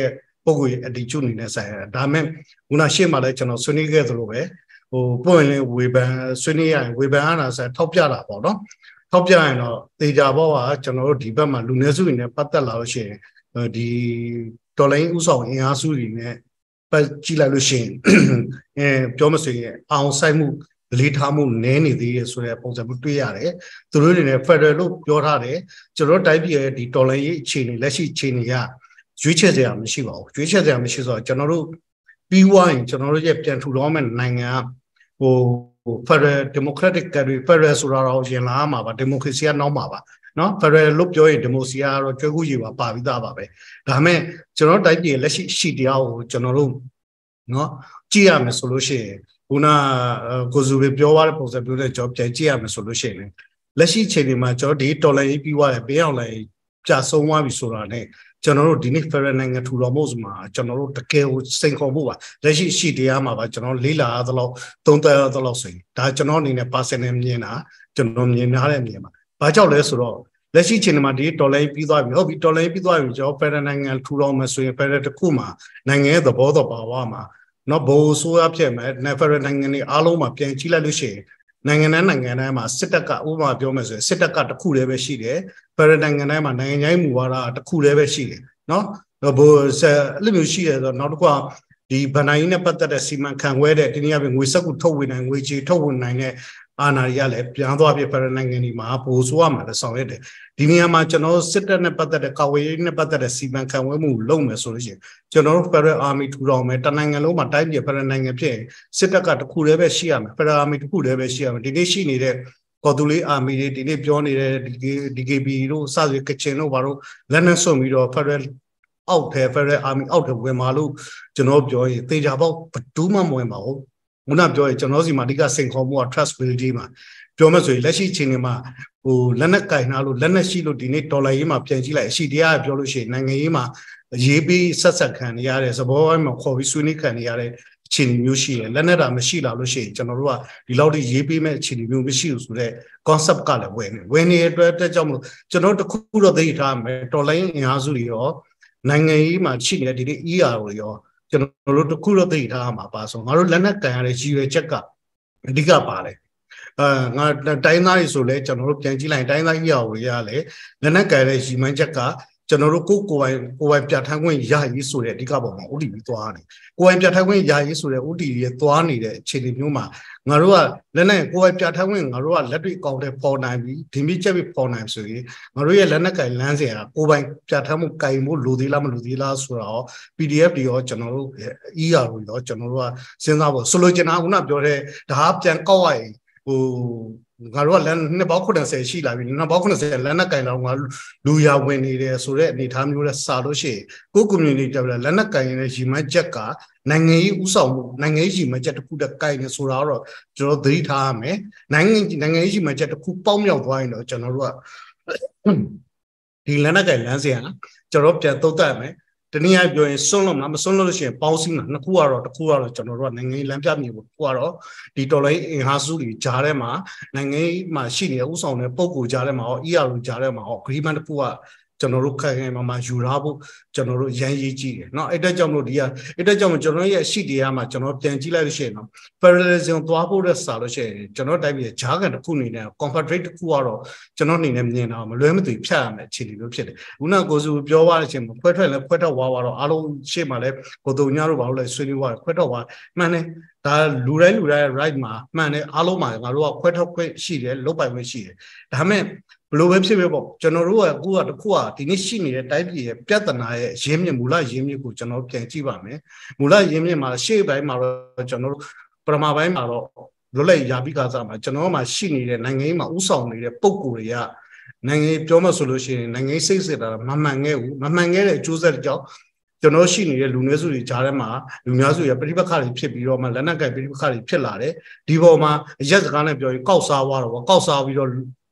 ပုဂ္ဂိုလ်ရဲ့အတည်ပြုနေတဲ့ဆိုင်ရဒါမဲ့ခုနရှေ့မှာလည်းကျွန်တော်ဆွေးနွေးခဲ့သလိုပဲဟိုပွင့်လင်းဝေဖန်ဆွေးနွေးရရင်ဝေဖန်အားနာဆိုင်ထောက်ပြတာပေါ့နော်ထောက်ပြရင်တော့တေချာဘောကကျွန်တော်တို့ဒီဘက်မှာလူနည်းစုတွေနဲ့ပတ်သက်လာလို့ရှိရင်ဒီတော်လိုင်းဥဆောင်အင်အားစုတွေနဲ့ပတ်ကြည့်လိုက်လို့ရှိရင်အဲပြောမစရင်အောင်ဆိုင်မှုလေးထားမှုနည်းနေသေးရဆိုတဲ့ပုံစံမျိုးတွေ့ရတယ်သူတို့တွေနဲ့ Federal လို့ပြောထားတယ်ကျွန်တော်တိုင်းပြည်ရဲ့ဒီတော်လိုင်းရေးအခြေအနေလက်ရှိအခြေအနေကရွေးချယ်စရာမရှိပါဘူးရွေးချယ်စရာမရှိဆိုတော့ကျွန်တော်တို့ပြီးွားရင်ကျွန်တော်တို့ရဲ့ပြန်ထူထောင်မဲ့နိုင်ငံဟို Federal Democratic Country Federal ဆိုတာတော့ရင်လာမှာပါ Democracy ကနောက်မှာပါနော် Federal လို့ပြောရင် Democracy ကတော့ကျွဲကူကြီးပါပါပြီးသားပါပဲဒါမဲ့ကျွန်တော်တိုင်းပြည်လက်ရှိရှိတရားကိုကျွန်တော်တို့နော်ကြည့်ရမယ်ဆိုလို့ရှိရင်ခုနကိုစုပဲပြောရတဲ့ပုံစံမျိုးနဲ့ကျွန်တော်ပြန်ကြည့်ရမယ်ဆိုလို့ရှိရင်လက်ရှိချိန်ဒီမှာကျွန်တော်ဒီတော်လိုင်းရေးပြီးွားတယ်ဘေးအောင်လိုက်ကြာဆုံးသွားပြီဆိုတာနဲ့ကျွန်တော်တို့ဒီနေ့ Federal နိုင်ငံထူထောင်မှုမှာကျွန်တော်တို့တကယ်ကိုစိန်ခေါ်မှုပါလက်ရှိရှိတရားမှာပါကျွန်တော်လေးလာသလောက်သုံးသပ်ရသလောက်ဆိုရင်ဒါကျွန်တော်အနေနဲ့ personal မြင်တာကျွန်တော်မြင်ထားတဲ့မြင်ပါဘာကြောင့်လဲဆိုတော့လက်ရှိချိန်မှာဒီတော်လိုင်းပြီးသွားပြီဟုတ်ပြီတော်လိုင်းပြီးသွားပြီကျွန်တော် Federal နိုင်ငံထူထောင်မယ်ဆိုရင် Federal တစ်ခုမှာနိုင်ငံရဲ့သဘောတော်ပါဝါမှာနော်ဘိုးဆိုးရဖြစ်မယ် Federal နိုင်ငံတွေအားလုံးမှာပြန်ကြည့်လိုက်လို့ရှိရင်နိုင်ငံတိုင်းနိုင်ငံတိုင်းမှာစစ်တပ်ကဥပမာပြောမယ်ဆိုရင်စစ်တပ်ကတစ်ခုတည်းပဲရှိတယ်ဖရနိုင်ငံတိုင်းမှာနိုင်ငံခြားရေးမူဝါဒတစ်ခုတည်းပဲရှိတယ်နော်ဘိုးအဲ့လိုမျိုးရှိရဆိုတော့နောက်တစ်ခုကဒီဗန်နိုင်နဲ့ပတ်သက်တဲ့စီမံခန့်ခွဲတဲ့ဒီနေ့ကငွေစက်ကူထုတ်ဝင်နိုင်ငွေချေထုတ်ဝင်နိုင်တဲ့အာဏာတွေကလည်းပြန်သွားပြဖရနိုင်ငံတွေမှာဘိုးဆိုးရမှာလည်းဆောင်ရတယ်ဒီနေရာမှာကျွန်တော်စစ်တပ်နဲ့ပတ်သက်တဲ့ကာဝေးရေးနဲ့ပတ်သက်တဲ့စီမံခန့်ခွဲမှုလုပ်မယ်ဆိုလို့ရှိရင်ကျွန်တော်တို့ Federal Army ထူထောင်မယ်တနိုင်ငံလုံးမှာတိုင်းပြည်ဖရနိုင်ငံဖြစ်စစ်တပ်ကတစ်ခုတည်းပဲရှိရမယ် Federal Army တစ်ခုတည်းပဲရှိရမယ်ဒီနေ့ရှိနေတဲ့ကော်တူလေးအာမီတွေဒီနေ့ပြောနေတဲ့ ဒီ ကေ ဘီ တို့စသဖြင့်ကချင်တို့ဘာလို့လက်နက်ဆွပြီးတော့ Federal အောက်ထဲ Federal Army အောက်ထဲဝင်มาလို့ကျွန်တော်ပြောရင်တေချာပေါက်ဘယ်သူမှမဝင်ပါဘူးခုနပြောရင်ကျွန်တော်စီမှာအဓိကစိန်ခေါ်မှုက trustability မှာပြောမှဆိုရင်လက်ရှိချိန်တွေမှာဟိုလက်နက်ကင်နာလို့လက်နက်ရှိလို့ဒီနေ့ဒေါ်လာရေးမှာပြန်ကြည့်လိုက်အရှိတရားပြောလို့ရှိရင်နိုင်ငံရေးမှာရေးပြီးဆက်ဆက်ခံနေရတဲ့သဘောပိုင်းမှာခေါ်ပြီးဆွေးနွေးခံနေရတဲ့အခြေအနေမျိုးရှိတယ်လက်နက်တာမရှိလာလို့ရှိရင်ကျွန်တော်တို့ကဒီလောက်ထိရေးပေးမဲ့အခြေအနေမျိုးမရှိဘူးဆိုတော့ concept ကလည်းဝင်နေဝင်နေတဲ့အတွက်တက်ကြောင့်မလို့ကျွန်တော်တို့တခုတော့သိထားမယ်ဒေါ်လာရေးအင်အားစုတွေရောနိုင်ငံရေးမှာရှိနေတဲ့ဒီနေ့ E R တွေရောကျွန်တော်တို့တခုတော့သိထားမှာပါဆိုငါတို့လက်နက်ကန်ရတဲ့ရည်ရွယ်ချက်ကအဓိကပါတယ်အာငါတိုင်းသားတွေဆိုလဲကျွန်တော်တို့ပြန်ကြည့်လိုက်တိုင်းသားကြီးအောင်ရလဲလက်နက်ကန်တဲ့ရည်မှန်းချက်ကကျွန်တော်တို့ကိုကိုယ်ပိုင်ကိုယ်ပိုင်ပြဋ္ဌာန်းခွင့်ရရေးဆိုတဲ့အဓိကပုံမှာဥတီပြီးသွားတယ်ကိုယ်ပိုင်ပြဋ္ဌာန်းခွင့်ရရေးဆိုတဲ့ဥတီရဲ့သွားနေတဲ့အခြေအနေမျိုးမှာငါတို့ကလက်နက်ကိုယ်ပိုင်ပြဋ္ဌာန်းခွင့်ငါတို့ကလက်တွေ့အကောင့်ထဲပေါ်နိုင်ပြီးဒီမိချက်ပြီးပေါ်နိုင်ဆိုရင်ငါတို့ရဲ့လက်နက်ကန်လမ်းစဉ်ကကိုယ်ပိုင်ပြဋ္ဌာန်းမှုကင်ဖို့လိုသေးလားမလိုသေးလားဆိုတော့ P D F တွေရောကျွန်တော်တို့ E R တွေရောကျွန်တော်တို့ကစဉ်းစားဖို့ဆိုလိုချင်တာကခုနပြောတဲ့ဒါပြန်ကောက်ရရင်ဟိုငါတို့ကလက်နှစ်ပေါင်းခုနှစ်ဆယ်ရှိလာပြီနှစ်ပေါင်းခုနှစ်ဆယ်လက်နက်ကင်တော့ငါလူရဝင်နေတယ်ဆိုတဲ့အနေအထားမျိုးနဲ့စာလို့ရှိရင်ကိုယ် community တက်လာလက်နက်ကင်ရဲ့ရီမတ်ချက်ကနိုင်ငံရေးဥဆောင်မှုနိုင်ငံရေးရီမတ်ချက်တစ်ခုတည်းကင်နေဆိုတာတော့ကျွန်တော်သတိထားရမယ်နိုင်ငံနိုင်ငံရေးရီမတ်ချက်တစ်ခုပေါက်မြောက်သွားရင်တော့ကျွန်တော်တို့ကဒီလက်နက်ကင်လမ်းစဉ်ကကျွန်တော်ပြန်သုံးသပ်ရမယ်တနည်းအားပြောရင်စွန့်လို့မလားမစွန့်လို့ရှိရင်ပေါင်းစည်းမှာနှစ်ခုကတော့တစ်ခုကတော့ကျွန်တော်တို့ကနိုင်ငံရေးလမ်းပြမြေပေါ့တစ်ခုကတော့ဒီတော်လိုင်းအင်ဟာစုတွေဂျားထဲမှာနိုင်ငံရေးမှာရှိနေတဲ့ဥဆောင်တဲ့ပုံကိုဂျားထဲမှာရော E R ကိုဂျားထဲမှာရော agreement တစ်ခုကကျွန်တော်တို့ခိုင်ခိုင်မာမာယူထားဖို့ကျွန်တော်တို့ရန်ရေးကြည့်တယ်เนาะအဲ့တက်ကြောင့်မလို့ဒီကအဲ့တက်ကြောင့်ကျွန်တော်ရဲ့အရှိတရားမှာကျွန်တော်ပြန်ကြည့်လိုက်လို့ရှိရင်เนาะ federalism သွားဖို့တဲ့စာလို့ရှိရင်ကျွန်တော်တိုက်ပြီးဂျားကန်တစ်ခုအနေနဲ့ confederate တစ်ခုကတော့ကျွန်တော်အနေနဲ့မြင်တာမလွဲမသွေဖြတ်ရမယ်အခြေအနေမျိုးဖြစ်တယ်ခုနကကိုစုပြောသွားတဲ့အချိန်မှာခွဲထွက်လဲခွဲထွက်ဝါဝါတော့အားလုံးရှေ့မှာလဲကိုတုံညာတို့ဘာလို့လဲဆွေးနွေးသွားခွဲထွက်ဝါမှန်တယ်ဒါလူတိုင်းလူတိုင်း right မှာမှန်တယ်အားလုံးမှာငါတို့ကခွဲထွက်ခွင့်ရှိတယ်လုတ်ပိုင်ခွင့်ရှိတယ်ဒါမဲ့ဘလို့ပဲဖြစ်ဖြစ်ပေါ့ကျွန်တော်တို့ကအခုကတခုကဒီနေ့ရှိနေတဲ့တိုင်းပြည်ရဲ့ပြဿနာရဲ့ရင်းမြစ်မူလရင်းမြစ်ကိုကျွန်တော်ပြန်ကြည့်ပါမယ်မူလရင်းမြစ်မှာရှေ့ပိုင်းမှာတော့ကျွန်တော်တို့ပထမပိုင်းမှာတော့လွတ်လပ်ရာပြီးကစားမှာကျွန်တော်တို့မှာရှိနေတဲ့နိုင်ငံရေးမှာဥဆောင်နေတဲ့ပုံကိုယ်တွေကနိုင်ငံပြောမှဆိုလို့ရှိရင်နိုင်ငံစိတ်စစ်တာမမှန်ခဲ့ဘူးမမှန်ခဲ့တဲ့အကျိုးဆက်ကြောင့်ကျွန်တော်ရှိနေတဲ့လူမျိုးစုတွေကြားထဲမှာလူများစုရဲ့ပြိပခါတွေဖြစ်ပြီးတော့မှလက်နက်ကပြိပခါတွေဖြစ်လာတယ်ဒီပေါ်မှာအရက်စကားနဲ့ပြောရင်ကောက်စားသွားတော့ကောက်စားပြီးတော့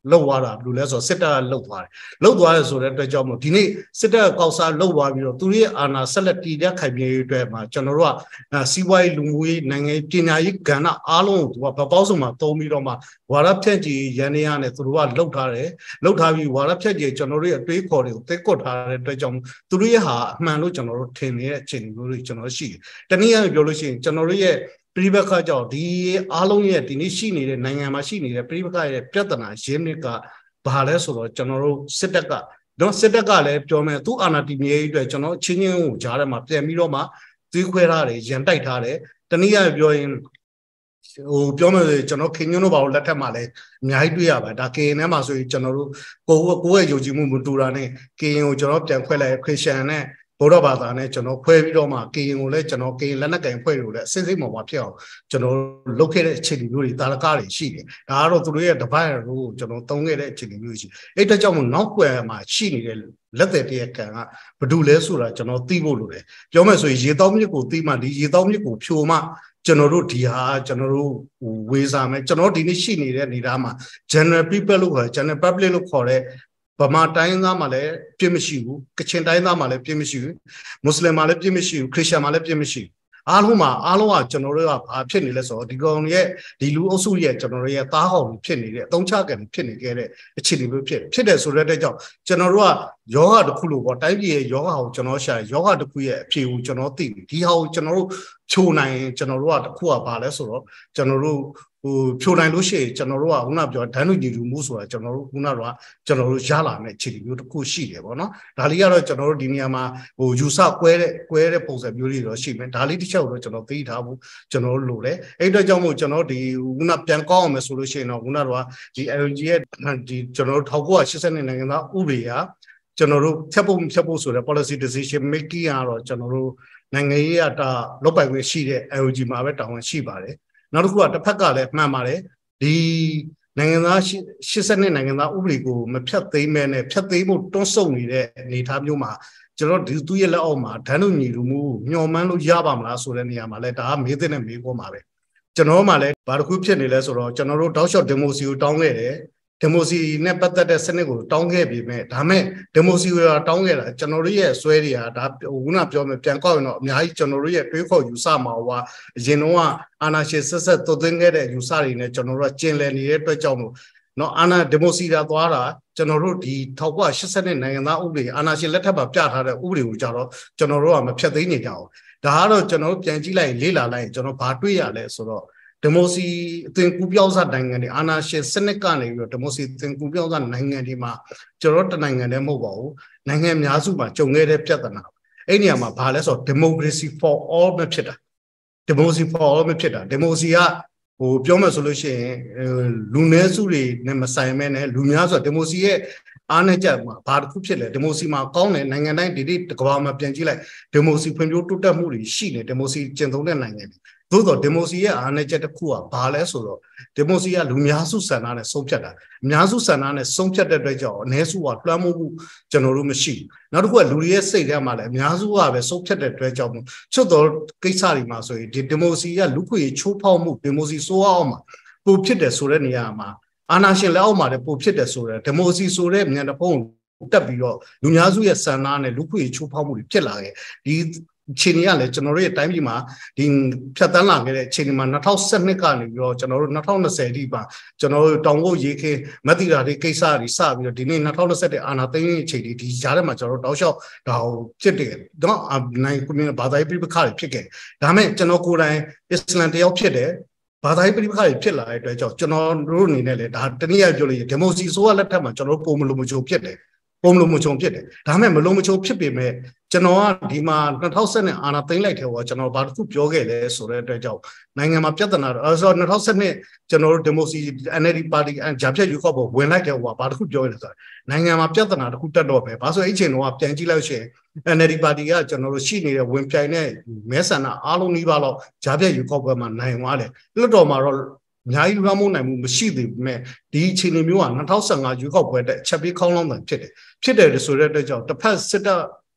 လောက်သွားတာဘယ်လိုလဲဆိုတော့စစ်တပ်ကလှုပ်သွားတယ်လှုပ်သွားတယ်ဆိုတဲ့အတွက်ကြောင့်မို့ဒီနေ့စစ်တပ်ကောက်စားလှုပ်သွားပြီးတော့သူရဲ့အာဏာဆက်လက်တည်တဲ့ခိုင်မြဲရေးအတွက်မှာကျွန်တော်တို့ကစီးပွားရေးလူမှုရေးနိုင်ငံပညာရေးကဏ္ဍအားလုံးကိုသူကဗပောက်စုံမှာသုံးပြီးတော့မှဝါရဖြန့်ချီရန်နေရနဲ့သူတို့ကလှုပ်ထားတယ်လှုပ်ထားပြီးဝါရဖြန့်ချီကျွန်တော်တို့ရဲ့အတွေးခေါ်တွေကိုသိကွတ်ထားတဲ့အတွက်ကြောင့်သူတို့ရဲ့ဟာအမှန်လို့ကျွန်တော်တို့ထင်နေတဲ့အခြေအနေမျိုးတွေကျွန်တော်ရှိတယ်တနည်းအားဖြင့်ပြောလို့ရှိရင်ကျွန်တော်တို့ရဲ့ပြည်ပခါကြောင့်ဒီအားလုံးရဲ့ဒီနေ့ရှိနေတဲ့နိုင်ငံမှာရှိနေတဲ့ပြည်ပခါရဲ့ပြဿနာရင်းမြစ်ကဘာလဲဆိုတော့ကျွန်တော်တို့စစ်တပ်ကတော့စစ်တပ်ကလည်းပြောမယ်သူအာဏာတည်မြဲရေးအတွက်ကျွန်တော်ချင်းချင်းကိုကြားထဲမှာပြန်ပြီးတော့မှသွေးခွဲထားတယ်ရန်တိုက်ထားတယ်တနည်းအားဖြင့်ပြောရင်ဟိုပြောမယ်ဆိုကျွန်တော်ခင်ညွန်းတို့ဘာလို့လက်ထက်မှာလဲအများကြီးတွေ့ရပါဒါ ကေ အန် ထဲမှာဆိုရင်ကျွန်တော်တို့ကိုကိုရဲ့ယုံကြည်မှုမတူတာနဲ့ ကေ အန် ကိုကျွန်တော်ပြန်ခွဲလိုက်ခရစ်ယာန်နဲ့ဗုဒ္ဓဘာသာနဲ့ကျွန်တော်ခွဲပြီးတော့မှ ကေ အန် ကိုလည်းကျွန်တော် ကေ အန် လက်နက်ကင်ဖွဲ့လို့လည်းအစစ်စိတ်ပေါ်မှာဖြစ်အောင်ကျွန်တော်လုပ်ခဲ့တဲ့အခြေအနေမျိုးတွေတာလကားတွေရှိတယ်ဒါကတော့သူတို့ရဲ့ divide ကိုကျွန်တော်သုံးခဲ့တဲ့အခြေအနေမျိုးရှိအဲ့ဒါကြောင့်မို့နောက်ွယ်မှာရှိနေတဲ့လက်သက်တရကံကဘယ်သူလဲဆိုတာကျွန်တော်သိဖို့လိုတယ်ပြောမယ်ဆိုရင်ရေတောင်းမြစ်ကိုသိမှဒီရေတောင်းမြစ်ကိုဖြိုမှကျွန်တော်တို့ဒီဟာကျွန်တော်တို့ဝေစာမယ်ကျွန်တော်ဒီနေ့ရှိနေတဲ့နေသားမှာ general people လို့ခေါ်တယ် general public လို့ခေါ်တဲ့ဗမာတိုင်းသားမှာလည်းပြည့်မရှိဘူးကချင်တိုင်းသားမှာလည်းပြည့်မရှိဘူးမွတ်စလင်မှာလည်းပြည့်မရှိဘူးခရစ်ယာန်မှာလည်းပြည့်မရှိဘူးအားလုံးမှာအားလုံးကကျွန်တော်တို့ကဘာဖြစ်နေလဲဆိုတော့ဒီကောင်ရဲ့ဒီလူအုပ်စုရဲ့ကျွန်တော်တို့ရဲ့သားဟောင်ဖြစ်နေတဲ့အသုံးချကံဖြစ်နေခဲ့တဲ့အခြေအနေမျိုးဖြစ်ဖြစ်တယ်ဆိုတဲ့အတွက်ကြောင့်ကျွန်တော်တို့ကယောဂတစ်ခုလို့ပေါ့တိုင်းပြည်ရဲ့ယောဂကိုကျွန်တော်ရှာယောဂတစ်ခုရဲ့အဖြေကိုကျွန်တော်သိပြီဒီဟာကိုကျွန်တော်တို့ဖြိုနိုင်ကျွန်တော်တို့ကတစ်ခုကဘာလဲဆိုတော့ကျွန်တော်တို့ဟိုဖြိုနိုင်လို့ရှိရင်ကျွန်တော်တို့ကခုနပြောဒန်းလူညီလူမှုဆိုတာကျွန်တော်တို့ခုနကကျွန်တော်တို့ရလာမယ့်အခြေအနေမျိုးတစ်ခုရှိတယ်ပေါ့နော်ဒါလေးကတော့ကျွန်တော်တို့ဒီနေရာမှာဟိုယူဆကွဲတဲ့ကွဲတဲ့ပုံစံမျိုးတွေတော့ရှိမယ်ဒါလေးတစ်ချက်တော့ကျွန်တော်သိထားဖို့ကျွန်တော်တို့လိုတယ်အဲ့အတွက်ကြောင့်မို့ကျွန်တော်ဒီခုနပြန်ကောင်းအောင်မယ်ဆိုလို့ရှိရင်တော့ခုနကဒီ အယ် အယ် ဂျီ ရဲ့ဒီကျွန်တော်တို့၁၉၈၂နိုင်ငံသားဥပဒေဟာကျွန်တော်တို့ဖြတ်ဖို့ဖြတ်ဖို့ဆိုတဲ့ policy decision making ကတော့ကျွန်တော်တို့နိုင်ငံရေးအတာလောက်ပိုင်ခွင့်ရှိတဲ့ အယ် အယ် ဂျီ မှာပဲတာဝန်ရှိပါတယ်နောက်တစ်ခုကတစ်ဖက်ကလည်းမှန်ပါတယ်ဒီနိုင်ငံသား၈၂နိုင်ငံသားဥပဒေကိုမဖြတ်သိမ်းမဲနဲ့ဖြတ်သိမ်းဖို့တွန်းဆုတ်နေတဲ့အနေအထားမျိုးမှာကျွန်တော်ဒီသူရဲ့လက်အောက်မှာဒန်းတို့ညီလူမှုမျှော်မှန်းလို့ရပါမလားဆိုတဲ့နေရာမှာလဲဒါကမေးတဲ့နဲ့မေးခွန်းပါပဲကျွန်တော်မှလည်းဘာတစ်ခုဖြစ်နေလဲဆိုတော့ကျွန်တော်တို့တောက်လျှောက်ဒီမိုစီကိုတောင်းခဲ့တယ်ဒီမိုစီနဲ့ပတ်သက်တဲ့စနစ်ကိုတောင်းခဲ့ပြီမဲ့ဒါမဲ့ဒီမိုစီကိုတောင်းခဲ့တာကျွန်တော်တို့ရဲ့ဆွဲတွေကဒါခုနပြောမယ်ပြန်ကောက်ရင်တော့အများကြီးကျွန်တော်တို့ရဲ့တွေးခေါ်ယူဆမှာဟိုကအရင်တော့အာနာရှင်ဆက်ဆက်သွတ်သွင်းခဲ့တဲ့ယူဆတွေနဲ့ကျွန်တော်တို့ကကျင်လည်နေတဲ့အတွက်ကြောင့်မို့နော်အာနာဒီမိုစီတာသွားတာကျွန်တော်တို့ဒီ၁၉၈၂နိုင်ငံသားဥပဒေအာနာရှင်လက်ထက်မှာပြထားတဲ့ဥပဒေကိုကြတော့ကျွန်တော်တို့ကမဖြတ်သိမ်းနေကြအောင်ဒါကတော့ကျွန်တော်တို့ပြန်ကြည့်လိုက်လေ့လာလိုက်ကျွန်တော်ဘာတွေ့ရလဲဆိုတော့ဒီမိုစီအသွင်ကူးပြောင်းစားနိုင်ငံတွေအာဏာရှင်စနစ်ကနေပြီးတော့ဒီမိုစီအသွင်ကူးပြောင်းစားနိုင်ငံတွေမှာကျွန်တော်တို့တနိုင်ငံတည်းမဟုတ်ပါဘူးနိုင်ငံအများစုမှာကြုံခဲ့တဲ့ပြဿနာအဲ့ဒီနေရာမှာဘာလဲဆိုတော့ democracy for all ပဲဖြစ်တာ democracy for all ပဲဖြစ်တာ democracy ကဟိုပြောမှဆိုလို့ရှိရင်လူနည်းစုတွေနဲ့မဆိုင်မဲနဲ့လူများဆိုတော့ democracy ရဲ့အားနဲ့ကြမှာဘာတစ်ခုဖြစ်လဲဒီမိုစီမှာကောင်းတယ်နိုင်ငံတိုင်းဒီဒီကဘာမှာပြန်ကြည့်လိုက်ဒီမိုစီဖွံ့ဖြိုးတိုးတက်မှုတွေရှိနေဒီမိုစီကျင့်သုံးတဲ့နိုင်ငံတွေသို့တော့ဒီမိုစီရဲ့အားနဲ့ချက်တစ်ခုကဘာလဲဆိုတော့ဒီမိုစီကလူများစုဆန္ဒနဲ့ဆုံးဖြတ်တာအများစုဆန္ဒနဲ့ဆုံးဖြတ်တဲ့အတွက်ကြောင့်အ ਨੇ စုကလွှမ်းမိုးမှုကျွန်တော်တို့မရှိဘူးနောက်တစ်ခုကလူတွေရဲ့စိတ်ထဲမှာလည်းအများစုကပဲဆုံးဖြတ်တဲ့အတွက်ကြောင့်ချွတ်တော်ကိစ္စတွေမှာဆိုရင်ဒီဒီမိုစီကလူခွေချိုးဖောက်မှုဒီမိုစီစိုးအောင်မှာပိုဖြစ်တယ်ဆိုတဲ့နေရာမှာအာဏာရှင်လက်အောက်မှာလည်းပိုဖြစ်တယ်ဆိုတော့ဒီမိုစီဆိုတဲ့မြန်တဖုံးတက်ပြီးတော့လူများစုရဲ့ဆန္ဒနဲ့လူခွေချိုးဖောက်မှုတွေဖြစ်လာခဲ့ဒီခြေနေရလဲကျွန်တော်တို့ရဲ့တိုင်းပြည်မှာဒီဖြတ်တန်းလာခဲ့တဲ့ခြေနေမှာ၂၀၁၂ကနေပြီးတော့ကျွန်တော်တို့၂၀၂၀တိပါကျွန်တော်တို့တောင်ကုတ်ရေခင်းမတိရာတွေကိစ္စတွေစပြီးတော့ဒီနေ့၂၀၂၁အာဏာသိမ်းရေးခြေတွေဒီကြားထဲမှာကျွန်တော်တို့တောက်လျှောက်ဒါဟိုဖြစ်တယ်တော့နိုင်ကွန်မြူနတီဘာသာရေးပြပခါတွေဖြစ်ခဲ့ဒါမဲ့ကျွန်တော်ကိုယ်တိုင်အစ္စလမ်တယောက်ဖြစ်တယ်ဘာသာရေးပြပခါတွေဖြစ်လာတဲ့အတွက်ကြောင့်ကျွန်တော်တို့အနေနဲ့လေဒါတနည်းအားပြောလို့ဒီမိုစီဆိုးလက်ထက်မှာကျွန်တော်တို့ပုံမလို့မချိုးဖြစ်တယ်ပုံမလို့မချုံဖြစ်တယ်ဒါမဲ့မလုံးမချုံဖြစ်ပေမဲ့ကျွန်တော်ကဒီမှာ၂၀၁၂အာဏာသိမ်းလိုက်တယ်ဟောကျွန်တော်ဘာတစ်ခုပြောခဲ့လဲဆိုတဲ့အတွက်ကြောင့်နိုင်ငံမှာပြဿနာတော့ဆိုတော့၂၀၁၂ကျွန်တော်တို့ဒီမိုစီ အန် အယ် ဒီ ပါတီဂျာဖြတ်ယူခေါ်ဖို့ဝင်လိုက်တယ်ဟောဘာတစ်ခုပြောခဲ့လဲဆိုတော့နိုင်ငံမှာပြဿနာတစ်ခုတက်တော့ပဲဘာဆိုအဲ့ချိန်တော့ပြန်ကြည့်လိုက်ရှင် အန် အယ် ဒီ ပါတီကကျွန်တော်တို့ရှိနေတဲ့ဝင်ပြိုင်တဲ့မဲဆန္ဒအားလုံးနှီးပါတော့ဂျာဖြတ်ယူခေါ်ပွဲမှာနိုင်သွားတယ်လွှတ်တော်မှာတော့အများကြီးလွှမ်းမိုးနိုင်မှုမရှိသေးဘူးမဲ့ဒီအခြေအနေမျိုးက၂၀၁၅ရွေးကောက်ပွဲတက်ချက်ပြီးခေါင်းလောင်းတယ်ဖြစ်တယ်ဖြစ်တယ်ဆိုတဲ့အတွက်ကြောင့်တစ်ဖက်စစ်တပ်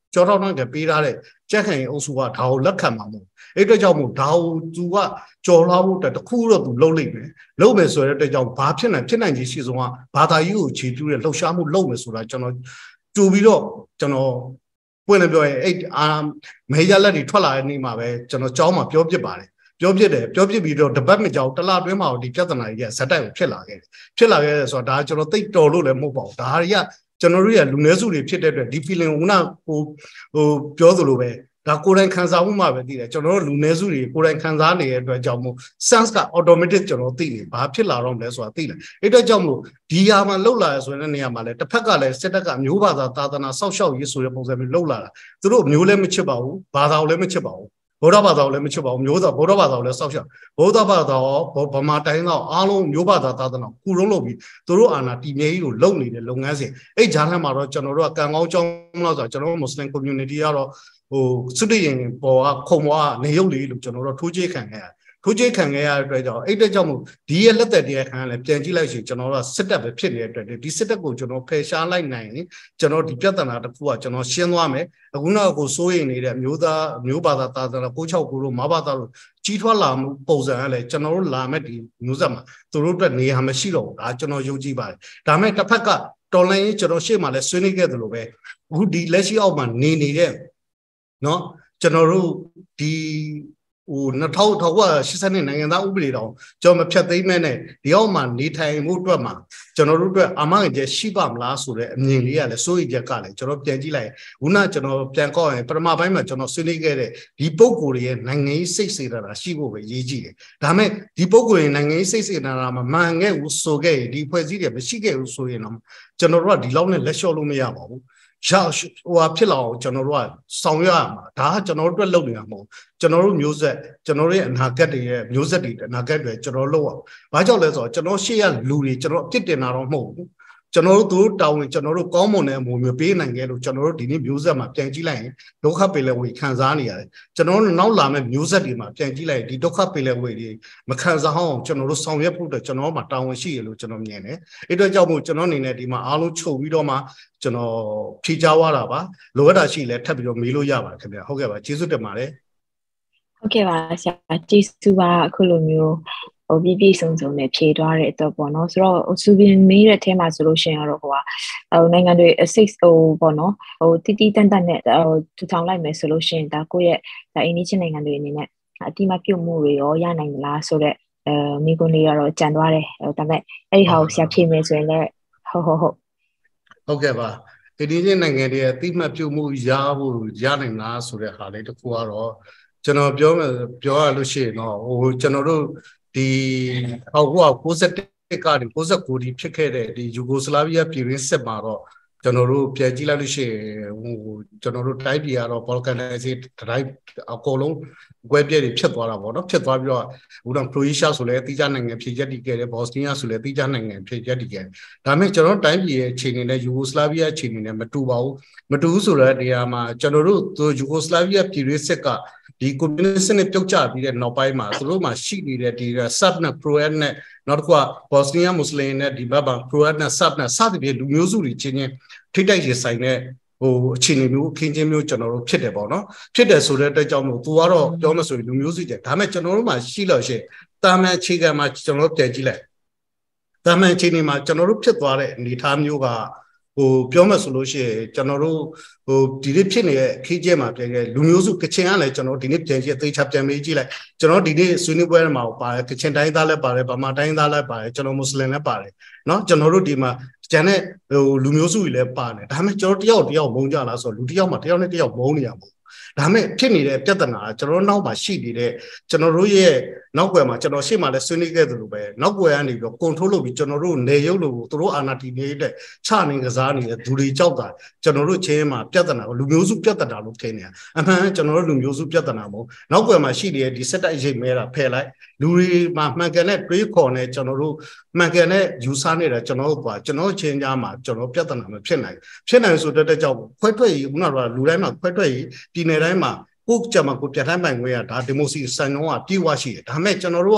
ကျော်ထောက်နှံကပေးထားတဲ့ကြက်ခံရင်အုပ်စုကဒါကိုလက်ခံမှာမဟုတ်အဲ့အတွက်ကြောင့်မို့ဒါကိုသူကကြော်လာဖို့တခုတော့သူလုံးလိုက်မယ်လုံးမယ်ဆိုတဲ့အတွက်ကြောင့်ဘာဖြစ်နိုင်ဖြစ်နိုင်ခြင်းရှိဆုံးကဘာသာရေးကိုခြေပြုတဲ့လှုပ်ရှားမှုလုံးမယ်ဆိုတာကျွန်တော်ကြိုပြီးတော့ကျွန်တော်ပွင့်နေပြောရင်အဲ့အာမေရလက်တွေထွက်လာတဲ့နေ့မှာပဲကျွန်တော်ကြောင်းမှာပြောပြပါတယ်ပြောပြတယ်ပြောပြပြီးတော့တပတ်မကြောက်တလတွင်းမှာဒီပြဿနာကြီးကဇက်တိုက်ကိုဖြစ်လာခဲ့တယ်ဖြစ်လာခဲ့တယ်ဆိုတာဒါကျွန်တော်သိတော်လို့လည်းမဟုတ်ပါဘူးဒါတွေကကျွန်တော်တို့ရလူနည်းစုတွေဖြစ်တဲ့အတွက်ဒီ feeling ကဟိုဟိုပြောသလိုပဲဒါကိုယ်တိုင်ခံစားမှုမှပဲသိတယ်ကျွန်တော်တို့လူနည်းစုတွေကိုယ်တိုင်ခံစားနေတဲ့အတွက်ကြောင့်မို့ sense က automatic ကျွန်တော်သိတယ်ဘာဖြစ်လာတော့မလဲဆိုတာသိတယ်အဲ့အတွက်ကြောင့်မို့ဒီဟာမှာလှုပ်လာရဆိုတဲ့နေရာမှာလည်းတစ်ဖက်ကလည်းစစ်တပ်ကမျိုးဘာသာသာသနာစောက်ရှောက်ရေးဆိုတဲ့ပုံစံမျိုးလှုပ်လာတာသူတို့မျိုးလည်းမချစ်ပါဘူးဘာသာလည်းမချစ်ပါဘူးဗုဒ္ဓဘာသာကိုလည်းမချစ်ပါဘူးမျိုးသားဗုဒ္ဓဘာသာကိုလည်းစောက်ရှောက်ဗုဒ္ဓဘာသာရောဗမာတိုင်းတော့အားလုံးမျိုးဘာသာသာသနာကုလုံးလုပ်ပြီးသူတို့အာဏာတည်မြဲကြီးကိုလုပ်နေတဲ့လုပ်ငန်းစဉ်အဲ့ဂျာနယ်မှာတော့ကျွန်တော်တို့ကကံကောင်းကြောင်းလို့ဆိုတော့ကျွန်တော်တို့ Muslim community ကတော့ဟိုစွတ်တရင်ပေါ်ကခုံပေါ်ကနေရုပ်လေးလို့ကျွန်တော်တို့ထိုးချေခံခဲ့ရတယ်ထိုးချေခံခဲ့ရတဲ့အတွက်ကြောင့်အဲ့တဲ့ကြောင့်မို့ဒီရဲ့လက်သက်တရားခံလည်းပြန်ကြည့်လိုက်ရှင်ကျွန်တော်တို့ကစစ်တပ်ပဲဖြစ်နေတဲ့အတွက်ဒီစစ်တပ်ကိုကျွန်တော်ဖယ်ရှားလိုက်နိုင်ရင်ကျွန်တော်ဒီပြဿနာတစ်ခုကကျွန်တော်ရှင်းသွားမယ်အခုနောက်ကိုစိုးရိမ်နေတဲ့မျိုးသားမျိုးဘာသာသာသနာကိုချောက်ကိုတို့မဘာသာတို့ကြီးထွားလာမှုပုံစံကလည်းကျွန်တော်တို့လာမဲ့ဒီမျိုးဆက်မှာသူတို့အတွက်နေရာမရှိတော့ဘူးဒါကျွန်တော်ယုံကြည်ပါတယ်ဒါမဲ့တစ်ဖက်ကတော်လိုင်းရင်ကျွန်တော်ရှေ့မှာလည်းဆွေးနွေးခဲ့သလိုပဲအခုဒီလက်ရှိအောက်မှာနေနေတဲ့နော်ကျွန်တော်တို့ဒီဟိုနှစ်ထောင်ထောင်ကရှစ်စနစ်နိုင်ငံသားဥပဒေတော်ကျွန်တော်မဖြတ်သိမ်းမဲ့နဲ့ဒီအောက်မှာနေထိုင်မှုအတွက်မှာကျွန်တော်တို့အတွက်အာမခံချက်ရှိပါမလားဆိုတဲ့အမြင်လေးကလည်းစိုးရိမ်ချက်ကလည်းကျွန်တော်ပြန်ကြည့်လိုက်ခုနကျွန်တော်ပြန်ကောက်ရင်ပထမပိုင်းမှာကျွန်တော်ဆွေးနွေးခဲ့တဲ့ဒီပုံကိုယ်ရဲ့နိုင်ငံရေးစိတ်စေတနာရှိဖို့ပဲရေးကြည့်တယ်ဒါမဲ့ဒီပုံကိုယ်ရဲ့နိုင်ငံရေးစိတ်စေတနာမှာမှန်ခဲ့ဘူးဆိုခဲ့ဒီဖွဲ့စည်းတယ်မရှိခဲ့ဘူးဆိုရင်တော့ကျွန်တော်တို့ကဒီလောက်နဲ့လက်လျှော့လို့မရပါဘူးရဟိုဟာဖြစ်လာအောင်ကျွန်တော်တို့ကဆောင်ရွက်ရမှာဒါကကျွန်တော်တို့အတွက်လုပ်နေတာမဟုတ်ကျွန်တော်တို့မျိုးဆက်ကျွန်တော်တို့ရဲ့အနာဂတ်တွေရဲ့မျိုးဆက်တွေအနာဂတ်တွေကျွန်တော်လုပ်အောင်ဘာကြောင့်လဲဆိုတော့ကျွန်တော်ရှေ့ရလူတွေကျွန်တော်အပြစ်တင်တာတော့မဟုတ်ဘူးကျွန်တော်တို့သူတောင်းဝင်ကျွန်တော်တို့ကောင်းမွန်တဲ့အမှုမျိုးပေးနိုင်ခဲ့လို့ကျွန်တော်တို့ဒီနေ့မျိုးဆက်မှာပြန်ကြည့်လိုက်ရင်ဒုက္ခပေလဲဝေခံစားနေရတယ်ကျွန်တော်တို့နောက်လာမဲ့မျိုးဆက်တွေမှာပြန်ကြည့်လိုက်ဒီဒုက္ခပေလဲဝေတွေမခံစားအောင်ကျွန်တော်တို့ဆောင်ရွက်ဖို့အတွက်ကျွန်တော်မှာတာဝန်ရှိရလို့ကျွန်တော်မြင်တယ်အဲ့အတွက်ကြောင့်မို့ကျွန်တော်အနေနဲ့ဒီမှာအားလုံးချုပ်ပြီးတော့မှကျွန်တော်ဖြေချသွားတာပါလိုအပ်တာရှိလဲထပ်ပြီးတော့မေးလို့ရပါတယ်ခင်ဗျာဟုတ်ကဲ့ပါကျေးဇူးတင်ပါတယ်
ဟုတ်ကဲ့ပါဆရာကျေးဇူးပါအခုလိုမျိုးဟိုပြည့်ပြည့်စုံစုံနဲ့ဖြေသွားတဲ့အတွက်ပေါ့နော်ဆိုတော့စူပင်မေးတဲ့အထဲမှာဆိုလို့ရှိရင်တော့ဟိုဟာဟိုနိုင်ငံတွေအစိတ်ဟိုပေါ့နော်ဟိုတီတီတန်တန်နဲ့ဟိုထူထောင်လိုက်မယ်ဆိုလို့ရှိရင်ဒါကိုယ့်ရဲ့ဒါအိန္ဒိချင်းနိုင်ငံတွေအနေနဲ့အတိမပြုတ်မှုတွေရောရနိုင်မလားဆိုတော့အဲမိကွန်းလေးကတော့ကြံသွားတယ်ဒါပေမဲ့အဲ့ဒီဟာကိုဆရာဖြေမယ်ဆိုရင်လည်းဟုတ်ဟုတ်ဟုတ်
ဟုတ်ကဲ့ပါအိန္ဒိချင်းနိုင်ငံတွေအတိမပြုတ်မှုရဖို့ရနိုင်လားဆိုတဲ့ဟာလေးတစ်ခုကတော့ကျွန်တော်ပြောမယ်ပြောရလို့ရှိရင်တော့ဟိုကျွန်တော်တို့ဒီဟောကိုကိုစက်တက်ကနေကိုစက်ကိုဒီဖြစ်ခဲ့တဲ့ဒီယူဂိုစလာဗီးယားပြည်ရင်းစစ်မှာတော့ကျွန်တော်တို့ပြန်ကြည့်လိုက်လို့ရှိရင်ဟိုကျွန်တော်တို့တိုင်းပြည်ကတော့ balkanization တိုင်းအကုန်လုံးကွဲပြဲတွေဖြစ်သွားတာပေါ့နော်ဖြစ်သွားပြီးတော့ဟိုတော့ Croatia ဆိုလဲအတိအကျနိုင်ငံဖြစ်ရက်တည်ခဲ့တယ် Bosnia ဆိုလဲအတိအကျနိုင်ငံဖြစ်ရက်တည်ခဲ့တယ်ဒါပေမဲ့ကျွန်တော်တိုင်းပြည်ရဲ့အခြေအနေနဲ့ယူဂိုစလာဗီးယားအခြေအနေနဲ့မတူပါဘူးမတူဘူးဆိုတဲ့နေရာမှာကျွန်တော်တို့သူယူဂိုစလာဗီးယားပြည်ရင်းစစ်ကဒီကွန်မြူနစ်စနစ်ပြုတ်ကျပြီးတဲ့နောက်ပိုင်းမှာသူတို့မှာရှိနေတဲ့ဒီ Serb နဲ့ Croat နဲ့နောက်တစ်ခုက Bosnia Muslim နဲ့ဒီဘက်မှာ Croat နဲ့ Serb နဲ့စသဖြင့်လူမျိုးစုတွေချင်းချင်းထိတိုက်ရဆိုင်တဲ့ဟိုအခြေအနေမျိုးအခင်းချင်းမျိုးကျွန်တော်တို့ဖြစ်တယ်ပေါ့နော်ဖြစ်တယ်ဆိုတဲ့အတွက်ကြောင့်မို့သူကတော့ပြောမှဆိုရင်လူမျိုးစုကြတယ်ဒါပေမဲ့ကျွန်တော်တို့မှာရှိလို့ရှိရင်တာမန်အခြေခံမှာကျွန်တော်တို့ပြန်ကြည့်လိုက်တာမန်အခြေအနေမှာကျွန်တော်တို့ဖြစ်သွားတဲ့အနေအထားမျိုးကဟိုပြောမှဆိုလို့ရှိရင်ကျွန်တော်တို့ဟိုဒီနေ့ဖြစ်နေတဲ့အခင်းကျင်းမှာပြန်ခဲ့လူမျိုးစုကချင်ကလည်းကျွန်တော်ဒီနေ့ပြန်ကြည့်အသေးချပြန်မေးကြည့်လိုက်ကျွန်တော်ဒီနေ့ဆွေးနွေးပွဲမှာပါတယ်ကချင်တိုင်းသားလည်းပါတယ်ဗမာတိုင်းသားလည်းပါတယ်ကျွန်တော်မွတ်စလင်လည်းပါတယ်เนาะကျွန်တော်တို့ဒီမှာကျန်တဲ့ဟိုလူမျိုးစုတွေလည်းပါတယ်ဒါပေမဲ့ကျွန်တော်တယောက်တယောက်မုန်းကြလားဆိုတော့လူတယောက်မှတယောက်နဲ့တယောက်မုန်းနေရမှာဒါပေမဲ့ဖြစ်နေတဲ့ပြဿနာကျွန်တော်နောက်မှာရှိနေတဲ့ကျွန်တော်တို့ရဲ့နောက်ွယ်မှာကျွန်တော်ရှေ့မှာလည်းဆွေးနွေးခဲ့သလိုပဲနောက်ွယ်ကနေပြီးတော့ control လုပ်ပြီးကျွန်တော်တို့နေရုပ်လို့သူတို့အာဏာတည်နေတဲ့ချနေကစားနေတဲ့ဒူတွေကြောက်တာကျွန်တော်တို့ချင်းမှာပြဿနာကိုလူမျိုးစုပြဿနာလို့ထင်နေတာအမှန်ကျွန်တော်တို့လူမျိုးစုပြဿနာမဟုတ်နောက်ွယ်မှာရှိနေတဲ့ဒီစက်တိုက်ရိတ်မဲတာဖယ်လိုက်လူတွေမှာမှန်ကန်တဲ့တွေးခေါ်နေကျွန်တော်တို့မှန်ကန်တဲ့ယူဆနေတာကျွန်တော်တို့ပါကျွန်တော်ချင်းကြားမှာကျွန်တော်ပြဿနာမဖြစ်နိုင်ဖြစ်နိုင်ဆိုတဲ့ကြောင့်ခွဲထွက်ရေးခုနကလူတိုင်းမှာခွဲထွက်ရေးပြည်နယ်တိုင်းမှာကိုကြမှာကိုပြဋ္ဌာန်းပိုင်ခွင့်ရဒါဒီမိုစီစံနှုန်းကပြေဝရှိတယ်ဒါပေမဲ့ကျွန်တော်တို့က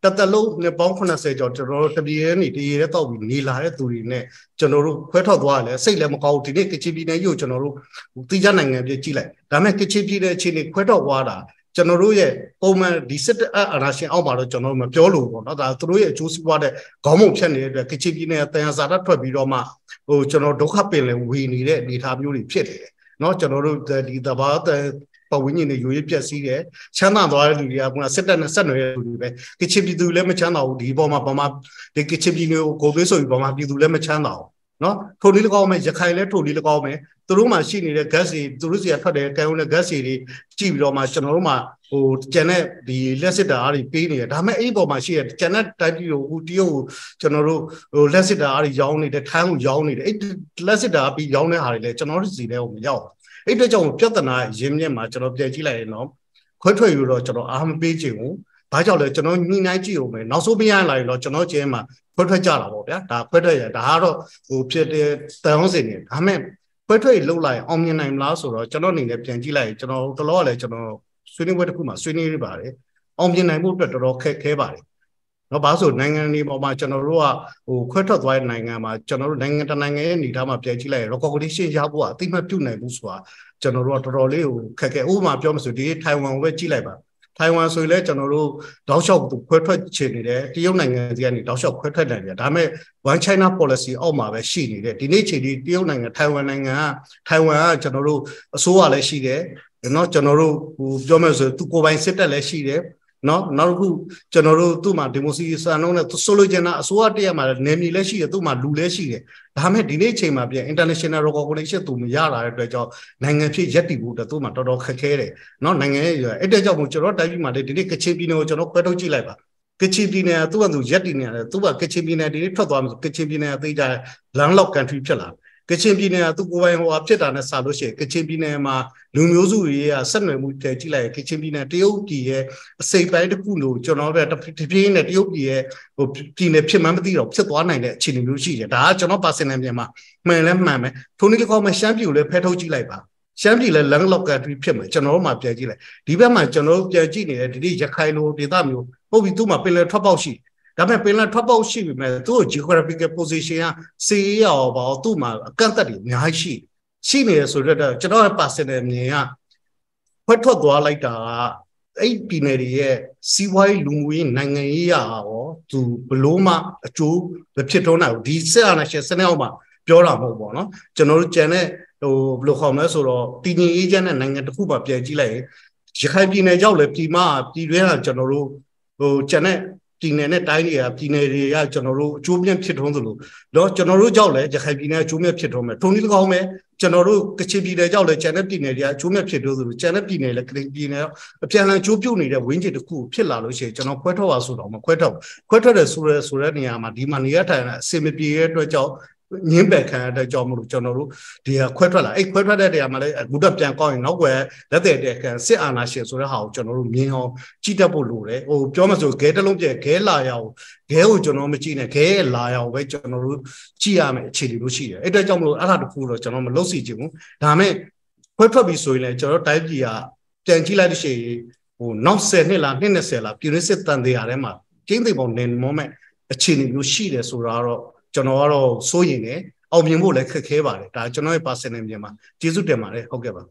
တတလုံးနဲ့ပေါင်းခုနှစ်ဆယ်ကျော်ကျွန်တော်တို့တပြေနေတရေတော့ပြီးနေလာတဲ့သူတွေနဲ့ကျွန်တော်တို့ခွဲထွက်သွားတယ်စိတ်လည်းမကောင်းဒီနေ့ကချင်ပြည်နယ်ကြီးကိုကျွန်တော်တို့တိကျနိုင်ငံပြကြည့်လိုက်ဒါပေမဲ့ကချင်ပြည်နယ်အခြေအနေခွဲထွက်သွားတာကျွန်တော်တို့ရဲ့ပုံမှန်ဒီစစ်အာဏာရှင်အောက်မှာတော့ကျွန်တော်တို့မပြောလို့ပေါ့နော်ဒါသူတို့ရဲ့အကျိုးစီးပွားတဲ့ခေါင်းမုံဖြတ်နေတဲ့အတွက်ကချင်ပြည်နယ်တန်ရာစာတထွက်ပြီးတော့မှဟိုကျွန်တော်ဒုက္ခပင်လယ်ဝေနေတဲ့အနေအထားမျိုးတွေဖြစ်နေတယ်နော်ကျွန်တော်တို့ဒီတဘာပတ်ဝန်းကျင်တွေရွေးပြက်စီးတယ်ချမ်းသာသွားတဲ့လူတွေကကစစ်တပ်နဲ့ဆက်နွယ်တဲ့လူတွေပဲကချင်ပြည်သူလည်းမချမ်းသာဘူးဒီပေါ်မှာဗမာဒီကချင်ပြည်နယ်ကိုကိုပေးဆိုပြီးဗမာပြည်သူလည်းမချမ်းသာဘူးနော်ထိုနည်း၎င်းမဲ့ရခိုင်လည်းထိုနည်း၎င်းမဲ့သူတို့မှရှိနေတဲ့ gas တွေသူတို့စီကထွက်တဲ့ကံုံတဲ့ gas တွေကြည့်ပြီးတော့မှကျွန်တော်တို့မှဟိုကျန်တဲ့ဒီလက်စစ်တာအားတွေပေးနေတယ်ဒါပေမဲ့အဲ့ဒီပေါ်မှာရှိတဲ့ကျန်တဲ့တိုင်းပြည်ကိုဦးတရုတ်ကိုကျွန်တော်တို့ဟိုလက်စစ်တာအားတွေရောင်းနေတယ်ထိုင်းကိုရောင်းနေတယ်အဲ့လက်စစ်တာပြီးရောင်းတဲ့ဟာတွေလည်းကျွန်တော်တို့စီတဲ့ဟိုမရောက်အဲ့အတွက်ကြောင့်ပြဿနာရင်းမြစ်မှာကျွန်တော်ပြန်ကြည့်လိုက်ရင်တော့ခွဲထွက်ယူတော့ကျွန်တော်အားမပေးချင်ဘူးဘာကြောင့်လဲကျွန်တော်ညှိနှိုင်းကြည့်အောင်မယ်နောက်ဆုံးမရလာရင်တော့ကျွန်တော်ကျင်းမှာခွဲထွက်ကြတာပေါ့ဗျာဒါခွဲထွက်ရဒါကတော့ဟိုဖြစ်တဲ့တန်အောင်စင်နေဒါမဲ့ခွဲထွက်လှုပ်လိုက်အောင်မြင်နိုင်မလားဆိုတော့ကျွန်တော်အနေနဲ့ပြန်ကြည့်လိုက်ကျွန်တော်တလောကလည်းကျွန်တော်ဆွေးနွေးပွဲတစ်ခုမှာဆွေးနွေးရပါတယ်အောင်မြင်နိုင်ဖို့အတွက်တော်တော်ခက်ခဲပါတယ်နော်ဘာလို့နိုင်ငံတွေပေါ်မှာကျွန်တော်တို့ကဟိုခွဲထွက်သွားတဲ့နိုင်ငံမှာကျွန်တော်တို့နိုင်ငံတကာနိုင်ငံရဲ့အနေအထားမှာပြန်ကြည့်လိုက် recognition ရဖို့အသိမှတ်ပြုနိုင်မှုဆိုတာကျွန်တော်တို့ကတော်တော်လေးကိုခက်ခဲဥပမာပြောမှဆိုဒီထိုင်ဝမ်ကိုပဲကြည့်လိုက်ပါထိုင်ဝမ်ဆိုရင်လည်းကျွန်တော်တို့တောက်လျှောက်ခွဲထွက်ချင်နေတယ်တရုတ်နိုင်ငံစီကနေတောက်လျှောက်ခွဲထွက်နိုင်တယ်ဒါပေမဲ့ one China policy အောက်မှာပဲရှိနေတယ်ဒီနေ့ချိန်ဒီတရုတ်နိုင်ငံထိုင်ဝမ်နိုင်ငံကထိုင်ဝမ်ကကျွန်တော်တို့အစိုးရလည်းရှိတယ်နော်ကျွန်တော်တို့ဟိုပြောမှဆိုသူကိုယ်ပိုင်စစ်တပ်လည်းရှိတယ်နော်နောက်တစ်ခုကျွန်တော်တို့သူ့မှာဒီမိုစီစံလုံးနဲ့ဆိုလိုချင်တာအစိုးရတရက်မှာနေမြေလည်းရှိတယ်သူ့မှာလူလည်းရှိတယ်ဒါပေမဲ့ဒီနေ့ချိန်မှာပြန် international recognition သူမရလာတဲ့အတွက်ကြောင့်နိုင်ငံဖြစ်ရက်တည်ဖို့သူ့မှာတော်တော်ခက်ခဲတယ်နော်နိုင်ငံရဲ့အဲ့တဲ့ကြောင့်မို့ကျွန်တော်တိုင်းပြည်မှာဒီနေ့ကချင်ပြည်နယ်ကိုကျွန်တော်ခွဲထုတ်ကြည့်လိုက်ပါကချင်ပြည်နယ်ကသူ့အတူရက်တည်နေတယ်သူကကချင်ပြည်နယ်ဒီနေ့ထွက်သွားမှာဆိုကချင်ပြည်နယ်အသေးကြ landlocked country ဖြစ်လာကချင်ပြည်နယ်ကသူကိုယ်ပိုင်ဟိုအဖြစ်တာနဲ့စလို့ရှိရင်ကချင်ပြည်နယ်မှာလူမျိုးစုတွေကဆက်နွယ်မှုတည်ကြည့်လိုက်ကချင်ပြည်နယ်တရုတ်ပြည်ရဲ့အစိပ်ပိုင်းတစ်ခုလို့ကျွန်တော်ပဲတပြင်းနဲ့တရုတ်ပြည်ရဲ့ဟိုပြည်နယ်ဖြစ်မှန်းမသိတော့ဖြစ်သွားနိုင်တဲ့အခြေအနေမျိုးရှိတယ်ဒါကကျွန်တော် personal ပြန်မှာမှန်လဲမှန်မယ်ထိုနည်းကောမှရှမ်းပြည်ကိုလည်းဖဲထုတ်ကြည့်လိုက်ပါရှမ်းပြည်လည်း landlocked country ဖြစ်မယ်ကျွန်တော်တို့မှပြန်ကြည့်လိုက်ဒီဘက်မှာကျွန်တော်တို့ပြန်ကြည့်နေတဲ့ဒီနေ့ရခိုင်လိုဒေသမျိုးဟုတ်ပြီသူ့မှာပင်လယ်ထွက်ပေါက်ရှိဒါပေမဲ့ပင်လယ်ထွက်ပေါက်ရှိပြီမဲ့သူ့ geographical position ကစီးရအောင်ပေါ့သူ့မှာအကန့်အသတ်တွေအများကြီးရှိရှိနေရဆိုတော့ကျွန်တော်ရဲ့ personal မြင်ကဖွက်ထွက်သွားလိုက်တာအဲ့ပြည်နယ်တွေရဲ့စီးပွားရေးလူမှုရေးနိုင်ငံရေးရာရောသူဘလို့မှအကျိုးမဖြစ်တော့နိုင်ဘူးဒီစစ်အာဏာရှင်စနစ်အောက်မှာပြောတာမဟုတ်ပေါ့နော်ကျွန်တော်တို့ကြံတဲ့ဟိုဘယ်လိုခေါ်မလဲဆိုတော့တည်ငြိမ်အေးချမ်းတဲ့နိုင်ငံတစ်ခုမှပြန်ကြည့်လိုက်ရင်ရခိုင်ပြည်နယ်ကြောက်လေပြည်မပြည်တွင်းကကျွန်တော်တို့ဟိုကြံတဲ့ပြည်နယ်နဲ့တိုင်းတွေကပြည်နယ်တွေကကျွန်တော်တို့အကျိုးပြန့်ဖြစ်ထုံးသလိုတော့ကျွန်တော်တို့ကြောက်လဲရခိုင်ပြည်နယ်အကျိုးမြတ်ဖြစ်ထုံးမယ်ထုံနည်း၎င်းပဲကျွန်တော်တို့ကချင်ပြည်နယ်ကြောက်လဲကျန်တဲ့ပြည်နယ်တွေကအကျိုးမြတ်ဖြစ်ထုံးသလိုကျန်တဲ့ပြည်နယ်လည်းကရင်ပြည်နယ်အပြန်လည်အကျိုးပြုနေတဲ့ဝင်းကျင်တစ်ခုဖြစ်လာလို့ရှိရင်ကျွန်တော်ခွဲထွက်ပါဆိုတော့မခွဲထွက်ခွဲထွက်တယ်ဆိုရဲဆိုတဲ့နေရာမှာဒီမှာနေရထိုင်တဲ့အစင်မပြေတဲ့အတွက်ကြောင့်ညင်းပယ်ခံရတဲ့ကြောင့်မလို့ကျွန်တော်တို့ဒီကခွဲထွက်လာအဲ့ခွဲထွက်တဲ့နေရာမှာလည်းအခုတော့ပြန်ကောင်းရင်နောက်ွယ်လက်တဲ့တဲ့ခံစစ်အာဏာရှင်ဆိုတဲ့ဟာကိုကျွန်တော်တို့မြင်အောင်ကြည့်တတ်ဖို့လိုတယ်ဟိုပြောမှဆိုခဲတစ်လုံးပြဲခဲလာရအောင်ခဲကိုကျွန်တော်မကြည့်နဲ့ခဲရဲ့လာရအောင်ပဲကျွန်တော်တို့ကြည့်ရမယ်အခြေအနေလို့ရှိတယ်အဲ့အတွက်ကြောင့်မလို့အဲ့ဒါတခုတော့ကျွန်တော်မလုပ်စီချင်ဘူးဒါမဲ့ခွဲထွက်ပြီးဆိုရင်လည်းကျွန်တော်တိုင်းပြည်ကပြန်ကြည့်လိုက်လို့ရှိရင်ဟိုနောက်ဆယ်နှစ်လားနှစ်၂၀လားပြည်တွင်းစစ်တန်တရားထဲမှာကျင်းသိပုံနေမောမဲ့အခြေအနေမျိုးရှိတယ်ဆိုတာတော့ကျွန်တော်ကတော့စိုးရင်လည်းအောင်မြင်ဖို့လည်းခက်ခဲပါတယ်ဒါကျွန်တော်ရဲ့ personal မြင်မှာကျေးဇူးတင်ပါတယ်ဟုတ်ကဲ့ပါ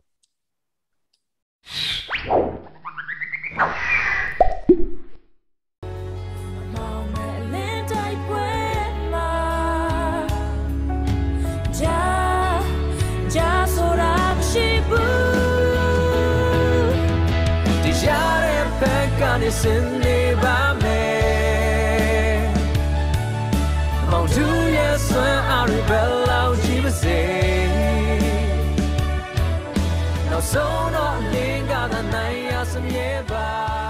So no linga da naya some yeba